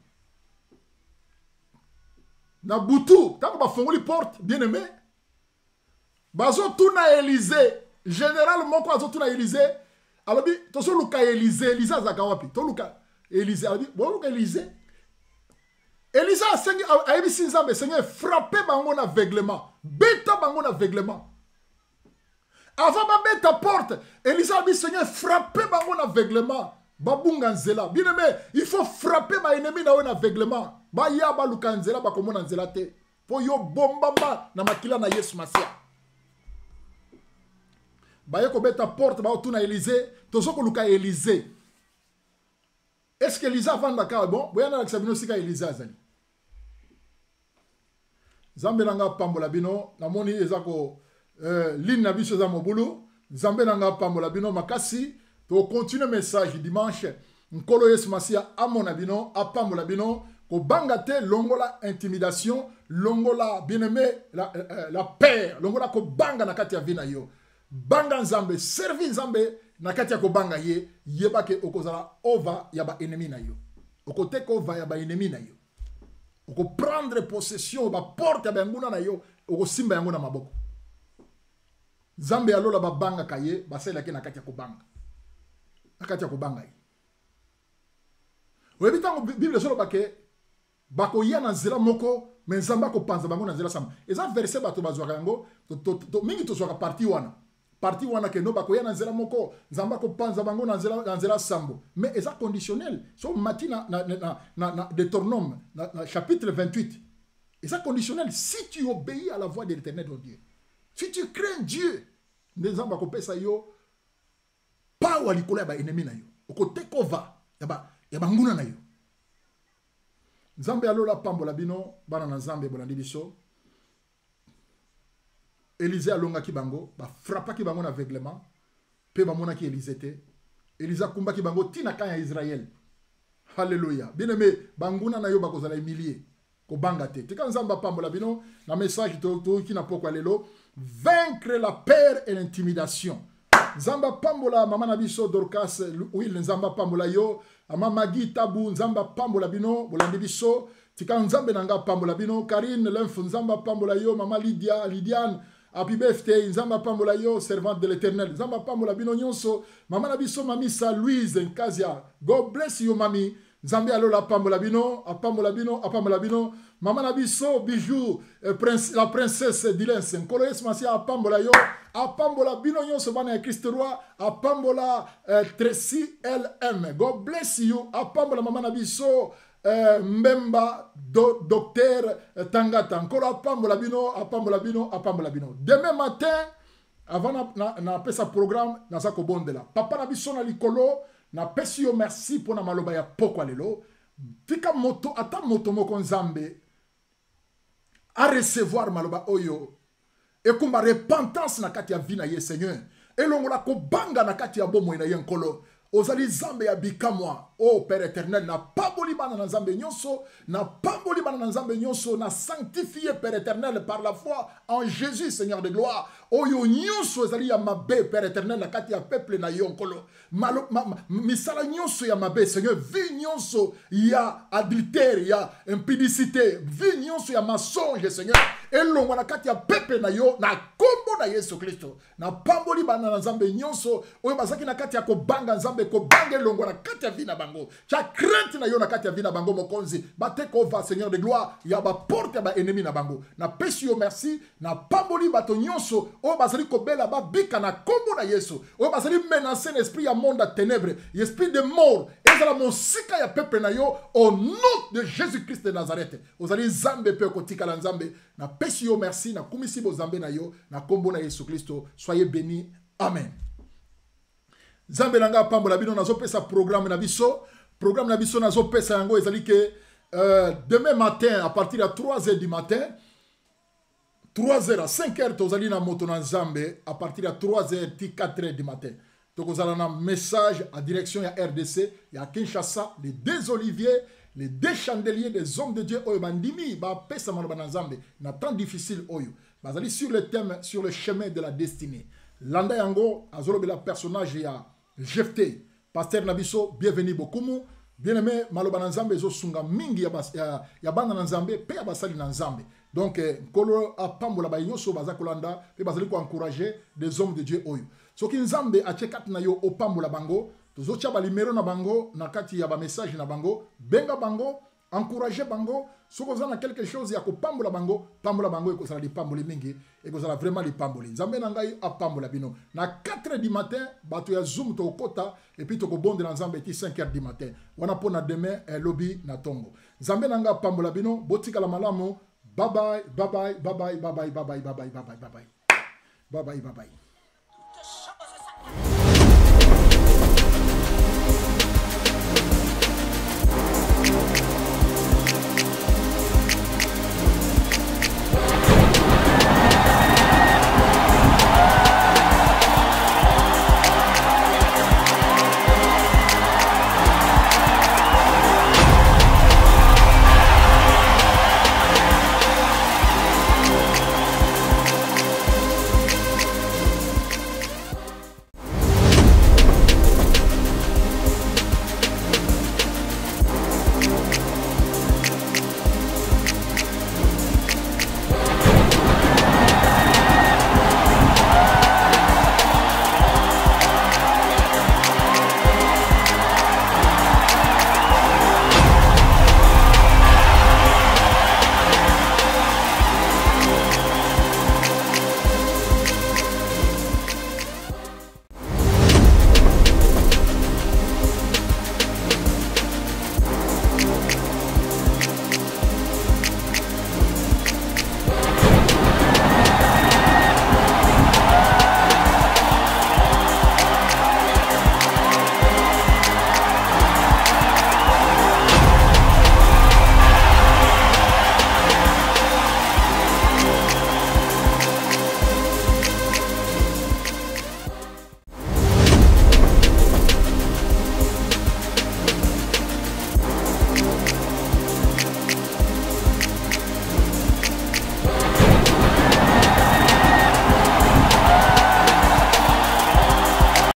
Na butu, tant ba fongo li porte, bien aimé. Bazo tuna Élysée, généralement quoi bazo tuna Élysée, alors bi to so luka Élysée, Élysée zaka wapi? To luka Élysée, alors bi bo luka Élysée. Élysée a sengi a ebi Nzambe, Seigneur frappé bango na aveuglement. Beta bango na aveuglement. Avant ba beta porte, Élysée a dit Seigneur frappé bango na aveuglement. Babunga nzela. Bien aimé, il faut frapper ma ennemi na un aveuglement. Ba ya ba luka nzela ba komona nzela te. Po yo bombamba na makila na Yesu Masia. Ba ye ko beta porte ba otuna Élysée, tozo ko luka Élysée. Est-ce que Élysée vanda ka bon? Boya na kisabino sika Élysée azali. Zambe nanga pambola bino, na moni ezako euh ligne na biso za mobulu, Zambe nanga pambola bino makasi. To continue message dimanche. Nkolo Yesu Masia amona bino, apambola bino, ko bangate longola intimidation, longola bien-aimé la, euh, la paix, longola ko banga na kati ya vina yo. Banga Nzambe, servi Nzambe na kati ya ko banga ye, yeba ke okozala ova ya ba ennemi na yo. Okote ko ova ya ba ennemi na yo. Oko prendre possession ba porte ya ba nguna na yo, oko simba yango na maboko. Nzambe alola ba banga kaye, ba sela ke na kati ya ko banga. Akati ya kubanga yi. Webi tango Bible solo bake bako ya na nzela moko mais Nzamba ko panza bango na nzela sama. Eza verset bato bazwaka yango to, to, to mingi to zwaka parti wana. Parti wana ke no bako ya na nzela moko Nzamba ko panza bango na nzela na nzela sambo. Mais eza conditionnel. So matina na na na, na Deutéronome na, na chapitre vingt-huit. Eza conditionnel si tu obéis à la voix de l'Éternel ton Dieu. Si tu crains Dieu, Nzamba ko pesa yo power likolo ya ba ennemi na yo. Oko take over ya ba ya banguna na yo. Nzambe alola pambola bino bana na Nzambe bolandi biso. Élisée alonga ki bango, ba frappa ki bango na aveuglement, pe ba mona ki Élisée te. Élisée kumba ki bango tina kanya Israël. Alléluia. Bien aimé, banguna na yo ba kozala humilié. Ko banga te. Tika Nzamba pambola bino na message to to ki na poko lelo, vaincre la peur et l'intimidation. Nzamba pambola mama na biso Dorcas Will Nzamba pambola yo, ama Magi Tabu Nzamba pambola bino bolandi biso. Tika Nzambe nanga pambola bino, Karine Lenfo Nzamba pambola yo, mama Lydia Lydiane Happy birthday, Nzamba pambola yo, servante de l'Éternel. Nzamba pambola bino nyonso, mama na biso Mamisa Louise Nkazia. God bless you mami. Nzambe alola pambola bino, apambola bino, apambola bino. Mama na biso Bijou, eh, prince, la princesse Dilens. Nkolo Yesu Masia apambola yo, apambola bino nyonso bana ya Christ roi, apambola eh, Tracy L M. God bless you, apambola mama na biso Uh, Mbemba do, docteur uh, Tangata encore apambola bino apambola bino apambola bino. Demain matin avant na, na, na pesa programme na sako bondela papa na biso na likolo na pesi yo merci pour na maloba ya poko lelo tika moto ata moto moko Nzambe a recevoir maloba oyo et kumba repentance na kati ya vina ye Seigneur elongola ko banga na kati ya bomo na ye nkolo ozali Nzambe ya bikamwa. Oh Père éternel, na pamboli bana na Nzambe nyonso, na pamboli bana na Nzambe nyonso, na sanctifié Père éternel par la foi en Jésus Seigneur de gloire. Oh yo nyonso ezali ya mabe Père éternel na kati ya peuple na yo nkolo. Malo ma, ma, misala nyonso ya mabe Seigneur, vi nyonso ya adultère, ya impudicité, vi nyonso ya mensonge Seigneur. Elongo na kati ya peuple na yo na kombo na Yesu Kristo. Na pamboli bana na Nzambe nyonso, oyo bazaki na kati ya ko banga Nzambe ko banga elongo na kati ya vina bango. Cha crainte na yo na kati ya vina bango mokonzi. Bate ko va Seigneur de gloire, ya ba porte ya ba ennemi na bango. Na pesi yo merci, na pamboli bato nyonso, oyo bazali ko bela ba bika na kombo na Yesu. Oyo bazali menacer l'esprit ya monde à ténèbres, l'esprit de mort. Ezala mosika ya peuple na yo au nom de Jésus-Christ de Nazareth. Ozali Nzambe pe kotika la Nzambe. Na pesi yo merci, na kumisi bo Nzambe na yo, na kombo na Yesu Kristo. Soyez bénis. Amen. Nzambe nanga pambola bino nazo pesa programme na biso. Programme na biso nazo pesa yango ezali ke euh, demain matin à partir de trois heures du matin, trois heures à cinq heures tozali na moto na Nzambe à partir de trois heures ti quatre heures du matin. Donc vous allez un message à direction ya R D C, ya Kinshasa, les deux oliviers, les deux chandeliers des hommes de Dieu oyo bandimi ba pesa maloba na Nzambe na temps difficile oyo. Bazali sur le thème sur le chemin de la destinée. Landa yango azolobe la personnage ya Jephté, pasteur Nabiso, bienvenue beaucoup. Bien-aimé, maloba na Nzambe zo sunga mingi ya, bas, ya, ya banda na Nzambe, pe ya basali na Nzambe. Donc, kolo apambola ba yoso baza kolanda, pe bazali ko encourager des hommes de Dieu oyo. Soki Nzambe a chekat na yo opambola bango, tozo tia ba numéro na bango, na kati ya ba message na bango, benga bango, encourager bango, soko za na quelque chose ya ko pambola bango, pambola bango e ko sala di pamboli mingi, e ko sala vraiment di pamboli. Nzambe na ngai apambola bino. Na quatre heures du matin, bato ya Zoom to kota, et puis to ko bonde na Nzambe ti cinq heures du matin. Wana pona demain un lobby na tongo. Nzambe na ngai apambola bino, botika la malamu. Bye bye, bye bye, bye bye, bye bye, bye bye, bye bye, bye bye, bye bye, bye bye, bye bye.